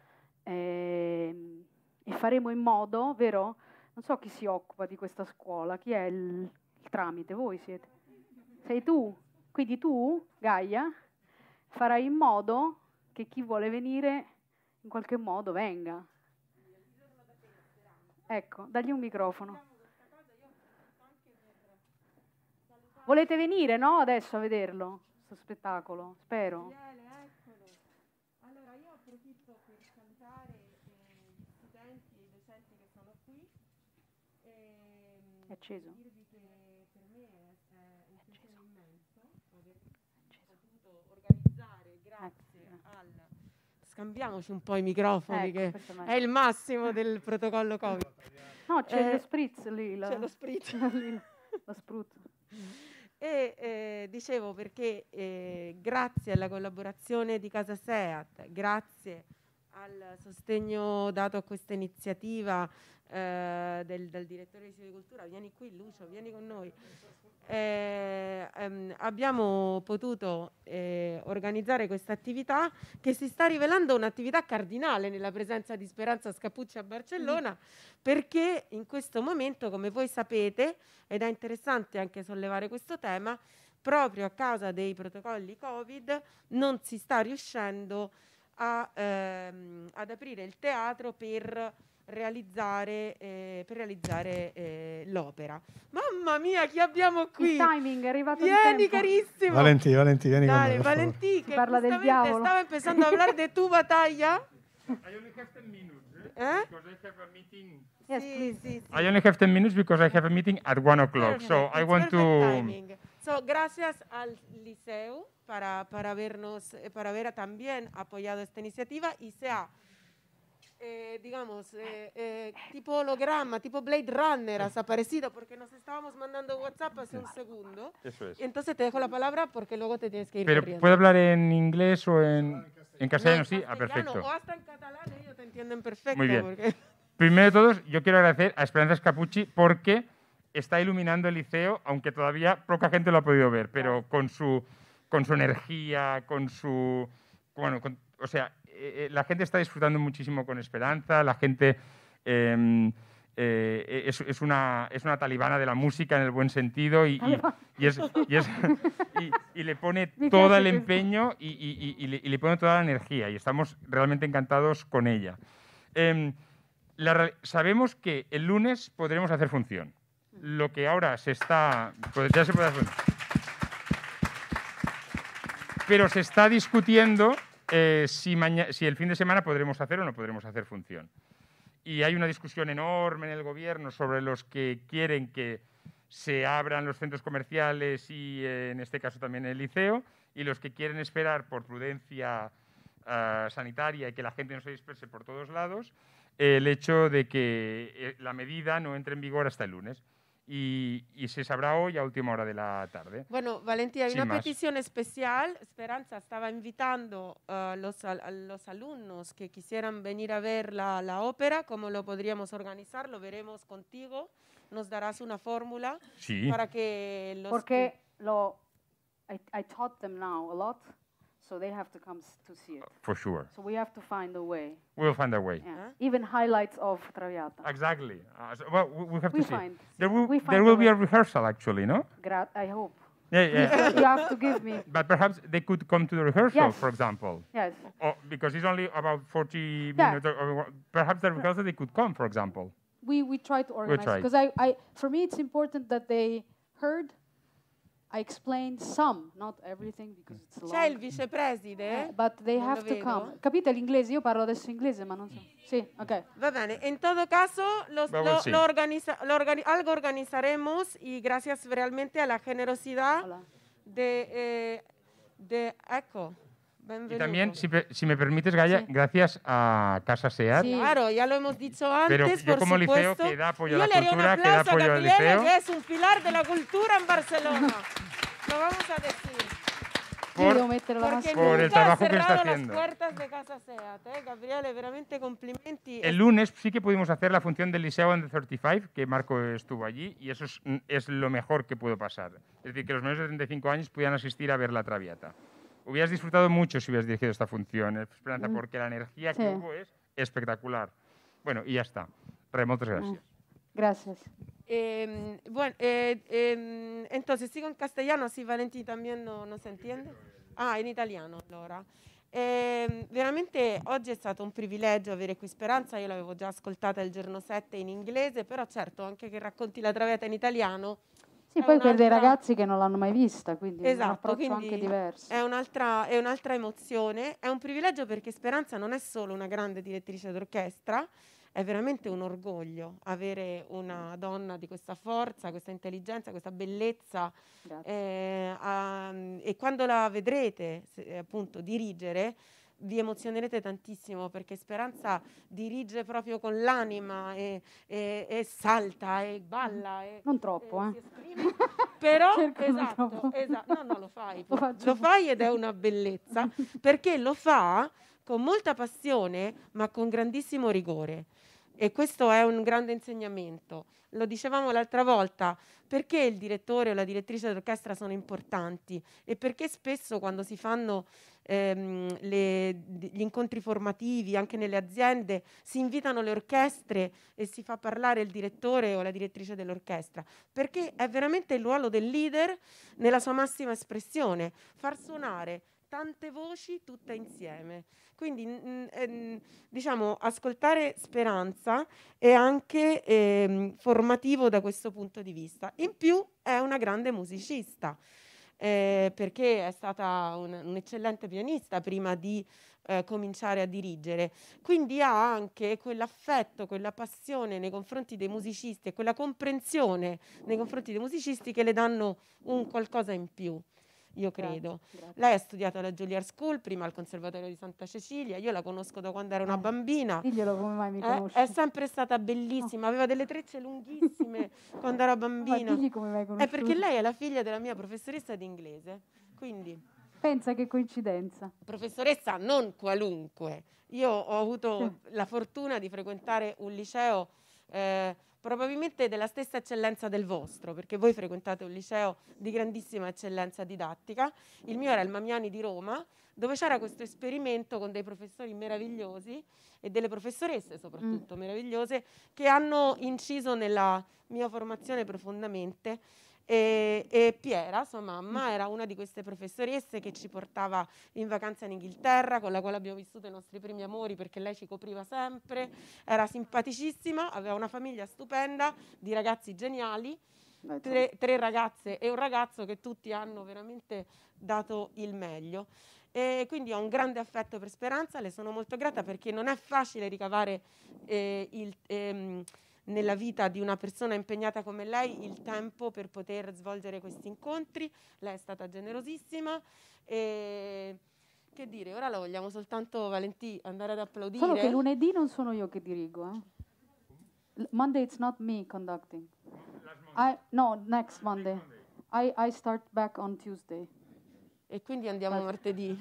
Speaker 3: eh, e faremo in modo, vero? Non so chi si occupa di questa scuola, chi è il, il tramite, voi siete? Sei tu? Quindi tu, Gaia, farai in modo che chi vuole venire in qualche modo venga. Ecco, dagli un microfono. Volete venire, no? Adesso a vederlo, questo spettacolo, spero.
Speaker 4: Allora io approfitto per salutare eh, gli studenti e i docenti che sono qui e
Speaker 3: È acceso.
Speaker 4: dirvi che per me è, è un piacere immenso aver potuto organizzare grazie al... Scambiamoci un po' i microfoni,
Speaker 3: Ecco,
Speaker 4: che è il massimo del protocollo Covid.
Speaker 3: No, c'è
Speaker 4: Eh,
Speaker 3: lo spritz lì. La,
Speaker 4: c'è lo spritz.
Speaker 3: lì, lo spruzzo.
Speaker 4: E eh, dicevo perché eh, grazie alla collaborazione di Casa Seat, grazie al sostegno dato a questa iniziativa eh, del, del direttore di Silvicoltura, vieni qui Lucio, vieni con noi, eh, ehm, abbiamo potuto eh, organizzare questa attività che si sta rivelando un'attività cardinale nella presenza di Speranza Scappucci a Barcellona, perché in questo momento, come voi sapete, ed è interessante anche sollevare questo tema, proprio a causa dei protocolli Covid non si sta riuscendo a, ehm, ad aprire il teatro per realizzare, eh, per realizzare eh, l'opera. Mamma mia, chi abbiamo qui?
Speaker 3: Il timing è arrivato in
Speaker 4: Vieni
Speaker 3: tempo.
Speaker 4: carissimo.
Speaker 1: Valentì, Valentì, vieni con
Speaker 4: Dai,
Speaker 1: noi, per favore.
Speaker 4: Valentì, che
Speaker 3: parla del
Speaker 4: giustamente
Speaker 3: diavolo.
Speaker 4: stava empezando a hablar de tu batalla.
Speaker 5: I only have ten minutes, eh?
Speaker 4: Eh?
Speaker 5: Because I have a meeting.
Speaker 3: Yes,
Speaker 4: Sì,
Speaker 3: please.
Speaker 4: sì, sì.
Speaker 5: I only have ten minutes because I have a meeting at one o'clock.
Speaker 4: Perfect,
Speaker 5: So I
Speaker 4: it's
Speaker 5: want
Speaker 4: perfect
Speaker 5: to.
Speaker 4: timing. So, gracias al Liceo para, para, habernos, eh, para haber también apoyado esta iniciativa y sea, eh, digamos, eh, eh, tipo holograma, tipo Blade Runner, has aparecido porque nos estábamos mandando WhatsApp hace un segundo.
Speaker 5: Eso es.
Speaker 4: Y entonces te dejo la palabra porque luego te tienes que ir
Speaker 5: Pero
Speaker 4: corriendo.
Speaker 5: ¿puedo hablar en inglés o en, en castellano?
Speaker 4: No, en
Speaker 5: Sí, ah,
Speaker 4: castellano
Speaker 5: perfecto.
Speaker 4: O hasta en catalán, ellos te entienden perfecto.
Speaker 5: Muy bien.
Speaker 4: Porque...
Speaker 5: Primero de todos, yo quiero agradecer a Esperanza Scappucci porque está iluminando el liceo, aunque todavía poca gente lo ha podido ver, pero con su, con su energía, con su... Bueno, con- o sea, eh, eh, la gente está disfrutando muchísimo con Esperanza, la gente eh, eh, es, es una, es una talibana de la música en el buen sentido y, y- y es- y es- y- y le pone
Speaker 3: Mi
Speaker 5: todo
Speaker 3: piace
Speaker 5: el
Speaker 3: questo.
Speaker 5: empeño y, y- y- y le, y le pone toda la energía y estamos realmente encantados con ella. Em, La, sabemos que el lunes podremos hacer función. Lo que ahora se está... Pues ya se puede hacer. Pero se está discutiendo eh, si, si el fin de semana podremos hacer o no podremos hacer función. Y hay una discusión enorme en el gobierno sobre los que quieren que se abran los centros comerciales y, eh, en este caso, también el liceo, y los que quieren esperar por prudencia uh, sanitaria y que la gente no se disperse por todos lados, eh, el hecho de que eh, la medida no entre en vigor hasta el lunes. Y, y se sabrá hoy a última hora de la tarde.
Speaker 4: Bueno, Valentina, hay
Speaker 5: Sin
Speaker 4: una
Speaker 5: más.
Speaker 4: petición especial. Esperanza estaba invitando a los, a los alumnos que quisieran venir a ver la, la ópera. ¿Cómo lo podríamos organizar? Lo veremos contigo. Nos darás una fórmula
Speaker 5: Sí.
Speaker 4: para que los...
Speaker 6: Porque lo, I, I taught them now a lot, so they have to come s- to see it.
Speaker 5: For sure.
Speaker 6: So we have to find a way.
Speaker 5: We'll find a way.
Speaker 6: Yeah.
Speaker 4: Huh?
Speaker 6: Even highlights of Traviata.
Speaker 5: Exactly. Uh, so, well, we we have
Speaker 6: We
Speaker 5: to see.
Speaker 6: find.
Speaker 5: There will,
Speaker 6: we find
Speaker 5: there
Speaker 6: a
Speaker 5: will be a
Speaker 6: way.
Speaker 5: rehearsal, actually, no?
Speaker 6: Gra- I hope.
Speaker 5: Yeah, yeah.
Speaker 6: You have to give me.
Speaker 5: But perhaps they could come to the rehearsal,
Speaker 6: Yes.
Speaker 5: for example.
Speaker 6: Yes.
Speaker 5: Or, because it's only about forty
Speaker 6: Yeah.
Speaker 5: minutes. Or, or perhaps the rehearsal they could come, for example.
Speaker 6: We we try to organize
Speaker 5: try.
Speaker 6: because I, I for me it's important that they heard. I explained some, not everything because it's
Speaker 4: C'è il
Speaker 6: long.
Speaker 4: vicepresidente?
Speaker 6: Eh, but they
Speaker 4: Non
Speaker 6: have
Speaker 4: lo
Speaker 6: to
Speaker 4: vedo.
Speaker 6: come. Capite l'inglese? Io parlo adesso inglese, ma non so. Sì, ok.
Speaker 4: Va bene, en todo caso lo,
Speaker 5: Well,
Speaker 4: lo-
Speaker 5: we'll see.
Speaker 4: lo organiza- lo organi- algo organizaremos y gracias realmente a la generosidad
Speaker 6: Hola.
Speaker 4: de, eh, de ecco,
Speaker 5: Y
Speaker 4: benvenuto.
Speaker 5: también, si, pe- si me permites, Gaia,
Speaker 6: Sí.
Speaker 5: gracias a Casa SEAT.
Speaker 6: Sí.
Speaker 4: Claro, ya lo hemos dicho
Speaker 5: Pero
Speaker 4: antes,
Speaker 5: yo
Speaker 4: por
Speaker 5: como liceo
Speaker 4: supuesto.
Speaker 5: que da apoyo a
Speaker 4: Yo
Speaker 5: la
Speaker 4: le haría un
Speaker 5: cultura, que da
Speaker 4: aplauso a
Speaker 5: apoyo al
Speaker 4: Gabriele,
Speaker 5: liceo.
Speaker 4: que es un pilar de la cultura en Barcelona. Lo vamos a decir.
Speaker 6: Io
Speaker 5: Por-
Speaker 6: devo mettere la
Speaker 4: Porque
Speaker 6: mascherina.
Speaker 5: Por el
Speaker 4: nunca ha
Speaker 5: trabajo que está
Speaker 4: cerrado las
Speaker 5: haciendo.
Speaker 4: puertas de Casa Seat, ¿eh? Gabriele, veramente complimenti.
Speaker 5: El lunes sí que pudimos hacer la función del Liceo en the treinta y cinco, que Marco estuvo allí, y eso es, es lo mejor que pudo pasar. Es decir, que los menores de treinta y cinco años pudieran asistir a ver la Traviata. Hubieras disfrutado mucho si hubieras dirigido esta función, Esperanza,
Speaker 6: Mm.
Speaker 5: porque la energía
Speaker 6: Sí.
Speaker 5: que hubo es espectacular. Bueno, y ya está. Re, muchas gracias.
Speaker 6: Gracias.
Speaker 4: Eh, bueno, eh, eh, entonces sigo en castellano, así Valentín también no, nos entiende. Ah, in italiano allora. Eh, veramente oggi è stato un privilegio avere qui Speranza, io l'avevo già ascoltata il giorno sette in inglese, però certo anche che racconti la Traviata in italiano
Speaker 6: Sì,
Speaker 4: È
Speaker 6: poi per dei
Speaker 4: un'altra-
Speaker 6: ragazzi che non l'hanno mai vista, quindi è un
Speaker 4: Esatto,
Speaker 6: approccio
Speaker 4: quindi
Speaker 6: anche diverso.
Speaker 4: è un'altra, è un'altra emozione, è un privilegio perché Speranza non è solo una grande direttrice d'orchestra, è veramente un orgoglio avere una donna di questa forza, questa intelligenza, questa bellezza
Speaker 6: Grazie.
Speaker 4: eh, a- e quando la vedrete se- appunto dirigere vi emozionerete tantissimo perché Speranza dirige proprio con l'anima e, e- e salta e balla e,
Speaker 6: Non troppo,
Speaker 4: eh,
Speaker 6: eh.
Speaker 4: si esprime, però
Speaker 6: Cerco non
Speaker 4: esatto,
Speaker 6: troppo.
Speaker 4: esatto, no no lo fai,
Speaker 6: Lo
Speaker 4: pur-
Speaker 6: faccio.
Speaker 4: lo fai ed è una bellezza perché lo fa con molta passione ma con grandissimo rigore. E questo è un grande insegnamento. Lo dicevamo l'altra volta, perché il direttore o la direttrice d'orchestra sono importanti e perché spesso quando si fanno ehm, le- gli incontri formativi anche nelle aziende si invitano le orchestre e si fa parlare il direttore o la direttrice dell'orchestra, perché è veramente il ruolo del leader nella sua massima espressione, far suonare tante voci tutte insieme. Quindi mm, ehm, diciamo ascoltare Speranza è anche ehm, formativo da questo punto di vista. In più è una grande musicista eh, perché è stata un- un'eccellente pianista prima di eh, cominciare a dirigere. Quindi ha anche quell'affetto, quella passione nei confronti dei musicisti e quella comprensione nei confronti dei musicisti che le danno un qualcosa in più, io credo.
Speaker 6: Grazie.
Speaker 4: Lei ha studiato alla Juilliard School, prima al Conservatorio di Santa Cecilia, io la conosco da quando era una
Speaker 6: Eh,
Speaker 4: bambina.
Speaker 6: Diglielo come mai mi
Speaker 4: Eh,
Speaker 6: conosci.
Speaker 4: è sempre stata bellissima, aveva delle trecce lunghissime quando era
Speaker 6: Ma
Speaker 4: bambina.
Speaker 6: digli come mai
Speaker 4: È
Speaker 6: conosciuto.
Speaker 4: perché lei è la figlia della mia professoressa di inglese, quindi
Speaker 6: Pensa che coincidenza.
Speaker 4: professoressa non qualunque. Io ho avuto
Speaker 6: Sì.
Speaker 4: la fortuna di frequentare un liceo eh, probabilmente della stessa eccellenza del vostro, perché voi frequentate un liceo di grandissima eccellenza didattica. Il mio era il Mamiani di Roma, dove c'era questo esperimento con dei professori meravigliosi e delle professoresse soprattutto meravigliose che hanno inciso nella mia formazione profondamente. E, e Piera, sua mamma, era una di queste professoresse che ci portava in vacanza in Inghilterra, con la quale abbiamo vissuto i nostri primi amori perché lei ci copriva sempre, era simpaticissima, aveva una famiglia stupenda di ragazzi geniali, tre, tre ragazze e un ragazzo che tutti hanno veramente dato il meglio. E quindi ho un grande affetto per Speranza, le sono molto grata perché non è facile ricavare eh, il... Ehm, nella vita di una persona impegnata come lei il tempo per poter svolgere questi incontri. Lei è stata generosissima e che dire, ora la vogliamo soltanto, Valentì, andare ad applaudire.
Speaker 6: Solo che lunedì non sono io che dirigo, eh. L- Monday it's not me conducting. I, no, next Monday. I, I start back on Tuesday.
Speaker 4: E quindi andiamo
Speaker 6: But-
Speaker 4: martedì.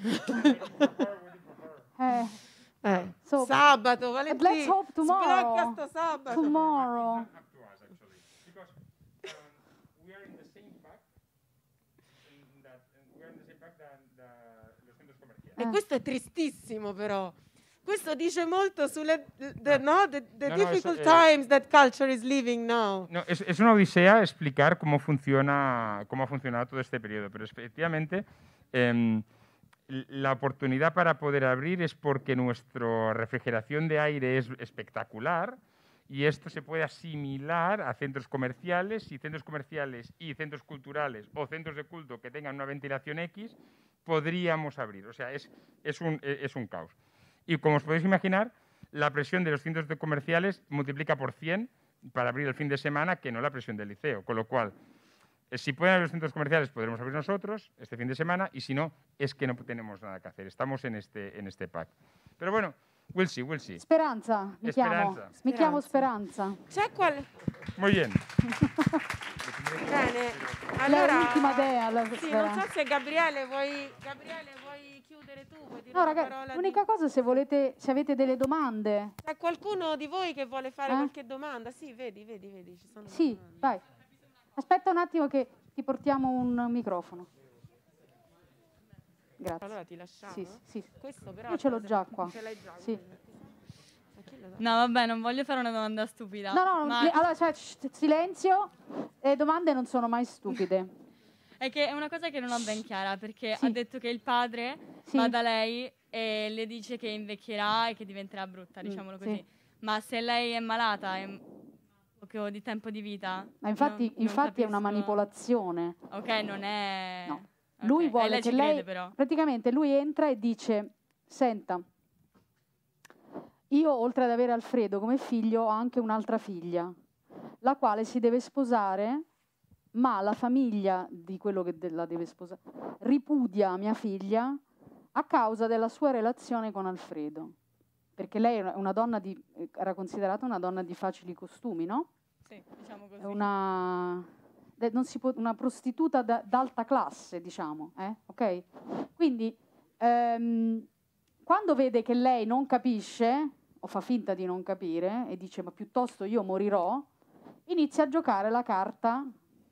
Speaker 6: Eh,
Speaker 4: eh.
Speaker 6: So-
Speaker 4: Sabato, Valentì.
Speaker 6: let's hope tomorrow.
Speaker 4: Sblocca sto sabato.
Speaker 6: tomorrow.
Speaker 5: Up to us, actually, because um, we are in the same pack. in That, and we are in the same pack than the, los centros comerciales.
Speaker 4: E questo è tristissimo però. Questo dice molto sulle the, no, the, the
Speaker 5: No, no,
Speaker 4: difficult
Speaker 5: eso, eh,
Speaker 4: times that culture is living now.
Speaker 5: No, es, es una odisea explicar cómo funciona, cómo ha funcionado todo este periodo, pero efectivamente em, la oportunidad para poder abrir es porque nuestra refrigeración de aire es espectacular y esto se puede asimilar a centros comerciales y centros comerciales y centros culturales o centros de culto que tengan una ventilación X, podríamos abrir. O sea, es, es, un, es un caos. Y como os podéis imaginar, la presión de los centros de comerciales multiplica por cien para abrir el fin de semana que no la presión del liceo. Con lo cual, eh, si pueden abrir los centros comerciales, podremos abrir nosotros este fin de semana y si no, es que no tenemos nada que hacer. Estamos en este, en este pack. Pero bueno, we'll see, we'll see.
Speaker 6: Speranza, mi chiamo.
Speaker 5: Speranza.
Speaker 6: Mi chiamo
Speaker 4: Speranza.
Speaker 6: Speranza.
Speaker 4: C'è qual...
Speaker 5: Muy bien.
Speaker 4: Bene. Allora,
Speaker 6: l'ultima dea, la-
Speaker 4: sì,
Speaker 6: la-
Speaker 4: non so se Gabriele vuoi, Gabriele vuoi chiudere tu, vuoi dire
Speaker 6: No,
Speaker 4: una
Speaker 6: ragazzi,
Speaker 4: parola
Speaker 6: l'unica
Speaker 4: di...
Speaker 6: cosa, se volete, se avete delle domande,
Speaker 4: C'è qualcuno di voi che vuole fare
Speaker 6: Eh?
Speaker 4: qualche domanda? Sì, vedi, vedi, vedi, ci sono
Speaker 6: sì,
Speaker 4: domande.
Speaker 6: vai. Aspetta un attimo che ti portiamo un microfono. Grazie.
Speaker 4: Allora ti lasciamo?
Speaker 6: Sì, sì, sì.
Speaker 4: Questo però
Speaker 6: Io ce l'ho
Speaker 4: te-
Speaker 6: già qua.
Speaker 4: Ce l'hai già?
Speaker 6: Sì.
Speaker 4: Ma chi lo sa?
Speaker 7: No, vabbè, non voglio fare una domanda stupida.
Speaker 6: No, no,
Speaker 7: ma
Speaker 6: le- allora, cioè, shh, silenzio. Le domande non sono mai stupide.
Speaker 7: è che è una cosa che non ho ben chiara, perché
Speaker 6: Sì.
Speaker 7: ha detto che il padre
Speaker 6: Sì.
Speaker 7: va da lei e le dice che invecchierà e che diventerà brutta,
Speaker 6: Mm,
Speaker 7: diciamolo
Speaker 6: sì.
Speaker 7: così. Ma se lei è malata e poco di tempo di vita...
Speaker 6: Ma infatti,
Speaker 7: non- non
Speaker 6: infatti è una
Speaker 7: capisco-
Speaker 6: manipolazione.
Speaker 7: Ok, non è...
Speaker 6: No.
Speaker 7: Ok,
Speaker 6: Lui
Speaker 7: e
Speaker 6: vuole
Speaker 7: lei
Speaker 6: che
Speaker 7: ci
Speaker 6: lei,
Speaker 7: crede però.
Speaker 6: praticamente lui entra e dice: senta, io oltre ad avere Alfredo come figlio ho anche un'altra figlia, la quale si deve sposare, ma la famiglia di quello che de- la deve sposare ripudia mia figlia a causa della sua relazione con Alfredo, perché lei era una donna di, era considerata una donna di facili costumi, no?
Speaker 7: Sì, diciamo così.
Speaker 6: È una, de- non si può- una prostituta da- d'alta classe, diciamo, eh? Ok? Quindi, ehm, quando vede che lei non capisce, o fa finta di non capire, e dice, ma piuttosto io morirò, inizia a giocare la carta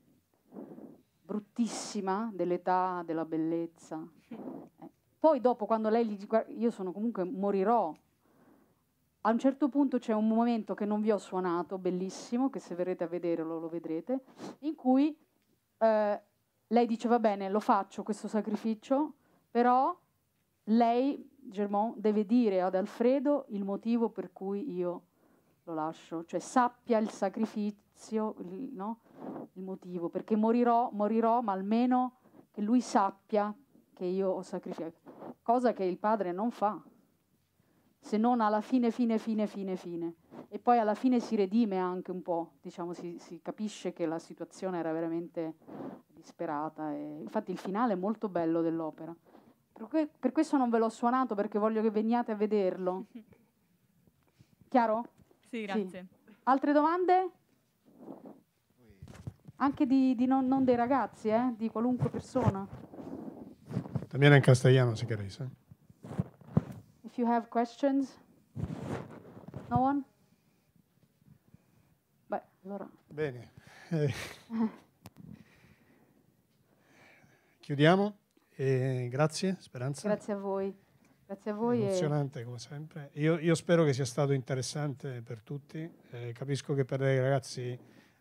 Speaker 6: bruttissima dell'età, della bellezza. Eh, Poi dopo, quando lei gli dice, "Guarda, io sono comunque, morirò", a un certo punto c'è un momento che non vi ho suonato, bellissimo, che se verrete a vederlo lo vedrete, in cui eh, lei dice, va bene, lo faccio questo sacrificio, però lei, Germont, deve dire ad Alfredo il motivo per cui io lo lascio, cioè sappia il sacrificio, il, no? il motivo, perché morirò, morirò, ma almeno che lui sappia che io ho sacrificato, cosa che il padre non fa, se non alla fine, fine, fine, fine, fine. E poi alla fine si redime anche un po', diciamo, si, si capisce che la situazione era veramente disperata. E infatti il finale è molto bello dell'opera. Per, que- per questo non ve l'ho suonato, perché voglio che veniate a vederlo. Chiaro?
Speaker 7: Sì, grazie.
Speaker 6: Altre domande? Anche di, di non, non dei ragazzi, eh? Di qualunque persona.
Speaker 1: También en castellano, si queréis. ¿eh?
Speaker 6: If you have questions. No one? Beh, allora.
Speaker 1: Bene. Eh, chiudiamo. E grazie, Speranza.
Speaker 6: Grazie a voi. Grazie a voi. E
Speaker 1: Emozionante come sempre. Io, io spero che sia stato interessante per tutti. Eh, capisco che per dei ragazzi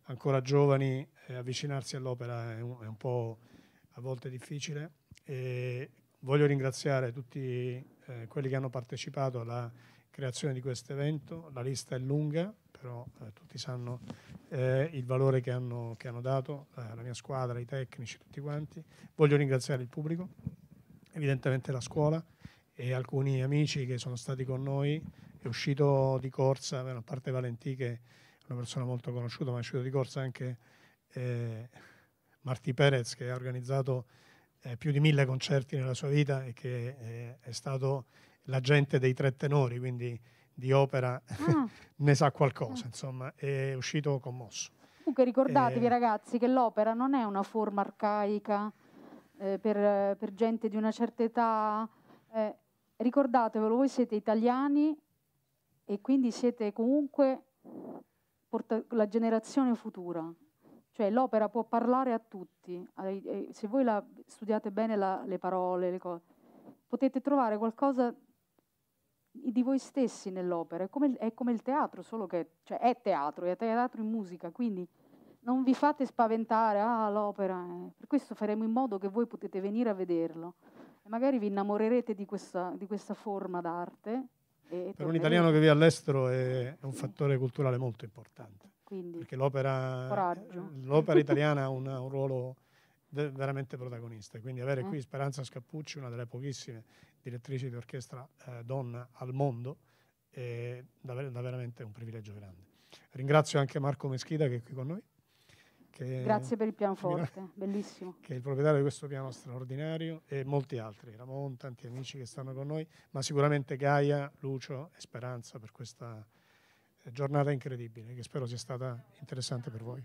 Speaker 1: ancora giovani, eh, avvicinarsi all'opera è un, è un po' a volte difficile. E voglio ringraziare tutti eh, quelli che hanno partecipato alla creazione di questo evento. La lista è lunga, però eh, tutti sanno eh, il valore che hanno, che hanno dato, eh, la mia squadra, i tecnici, tutti quanti. Voglio ringraziare il pubblico, evidentemente la scuola e alcuni amici che sono stati con noi. È uscito di corsa, a parte Valentì che è una persona molto conosciuta, ma è uscito di corsa anche eh, Martí Pérez, che ha organizzato eh, più di mille concerti nella sua vita e che eh, è stato l'agente dei tre tenori, quindi di opera ah. ne sa qualcosa, insomma, è uscito commosso.
Speaker 6: Comunque ricordatevi
Speaker 1: eh,
Speaker 6: ragazzi che l'opera non è una forma arcaica eh, per, per gente di una certa età, eh, ricordatevelo, voi siete italiani e quindi siete comunque porta- la generazione futura, cioè l'opera può parlare a tutti, eh, se voi la, studiate bene la, le parole, le cose, potete trovare qualcosa di voi stessi nell'opera, è come, è come il teatro, solo che cioè, è teatro, è teatro in musica, quindi non vi fate spaventare, ah l'opera, è. Per questo faremo in modo che voi potete venire a vederlo e magari vi innamorerete di questa, di questa forma d'arte. E
Speaker 1: per un italiano che vive all'estero è, è un fattore culturale molto importante,
Speaker 6: quindi,
Speaker 1: perché l'opera, l'opera italiana ha un, un ruolo de, veramente protagonista, quindi avere eh. qui Speranza Scappucci, una delle pochissime direttrici di orchestra eh, donna al mondo, è da, da veramente un privilegio grande. Ringrazio anche Marco Meschida che è qui con noi. Che
Speaker 6: Grazie per il pianoforte, bellissimo.
Speaker 1: Che è il proprietario di questo piano straordinario, e molti altri, Ramon, tanti amici che stanno con noi, ma sicuramente Gaia, Lucio e Speranza per questa giornata incredibile, che spero sia stata interessante per voi.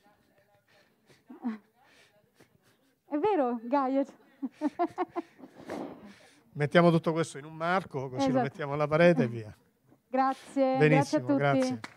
Speaker 6: È vero, Gaia?
Speaker 1: Mettiamo tutto questo in un marco, così esatto. Lo mettiamo alla parete e via.
Speaker 6: Grazie,
Speaker 1: benissimo,
Speaker 6: grazie a tutti.
Speaker 1: Grazie.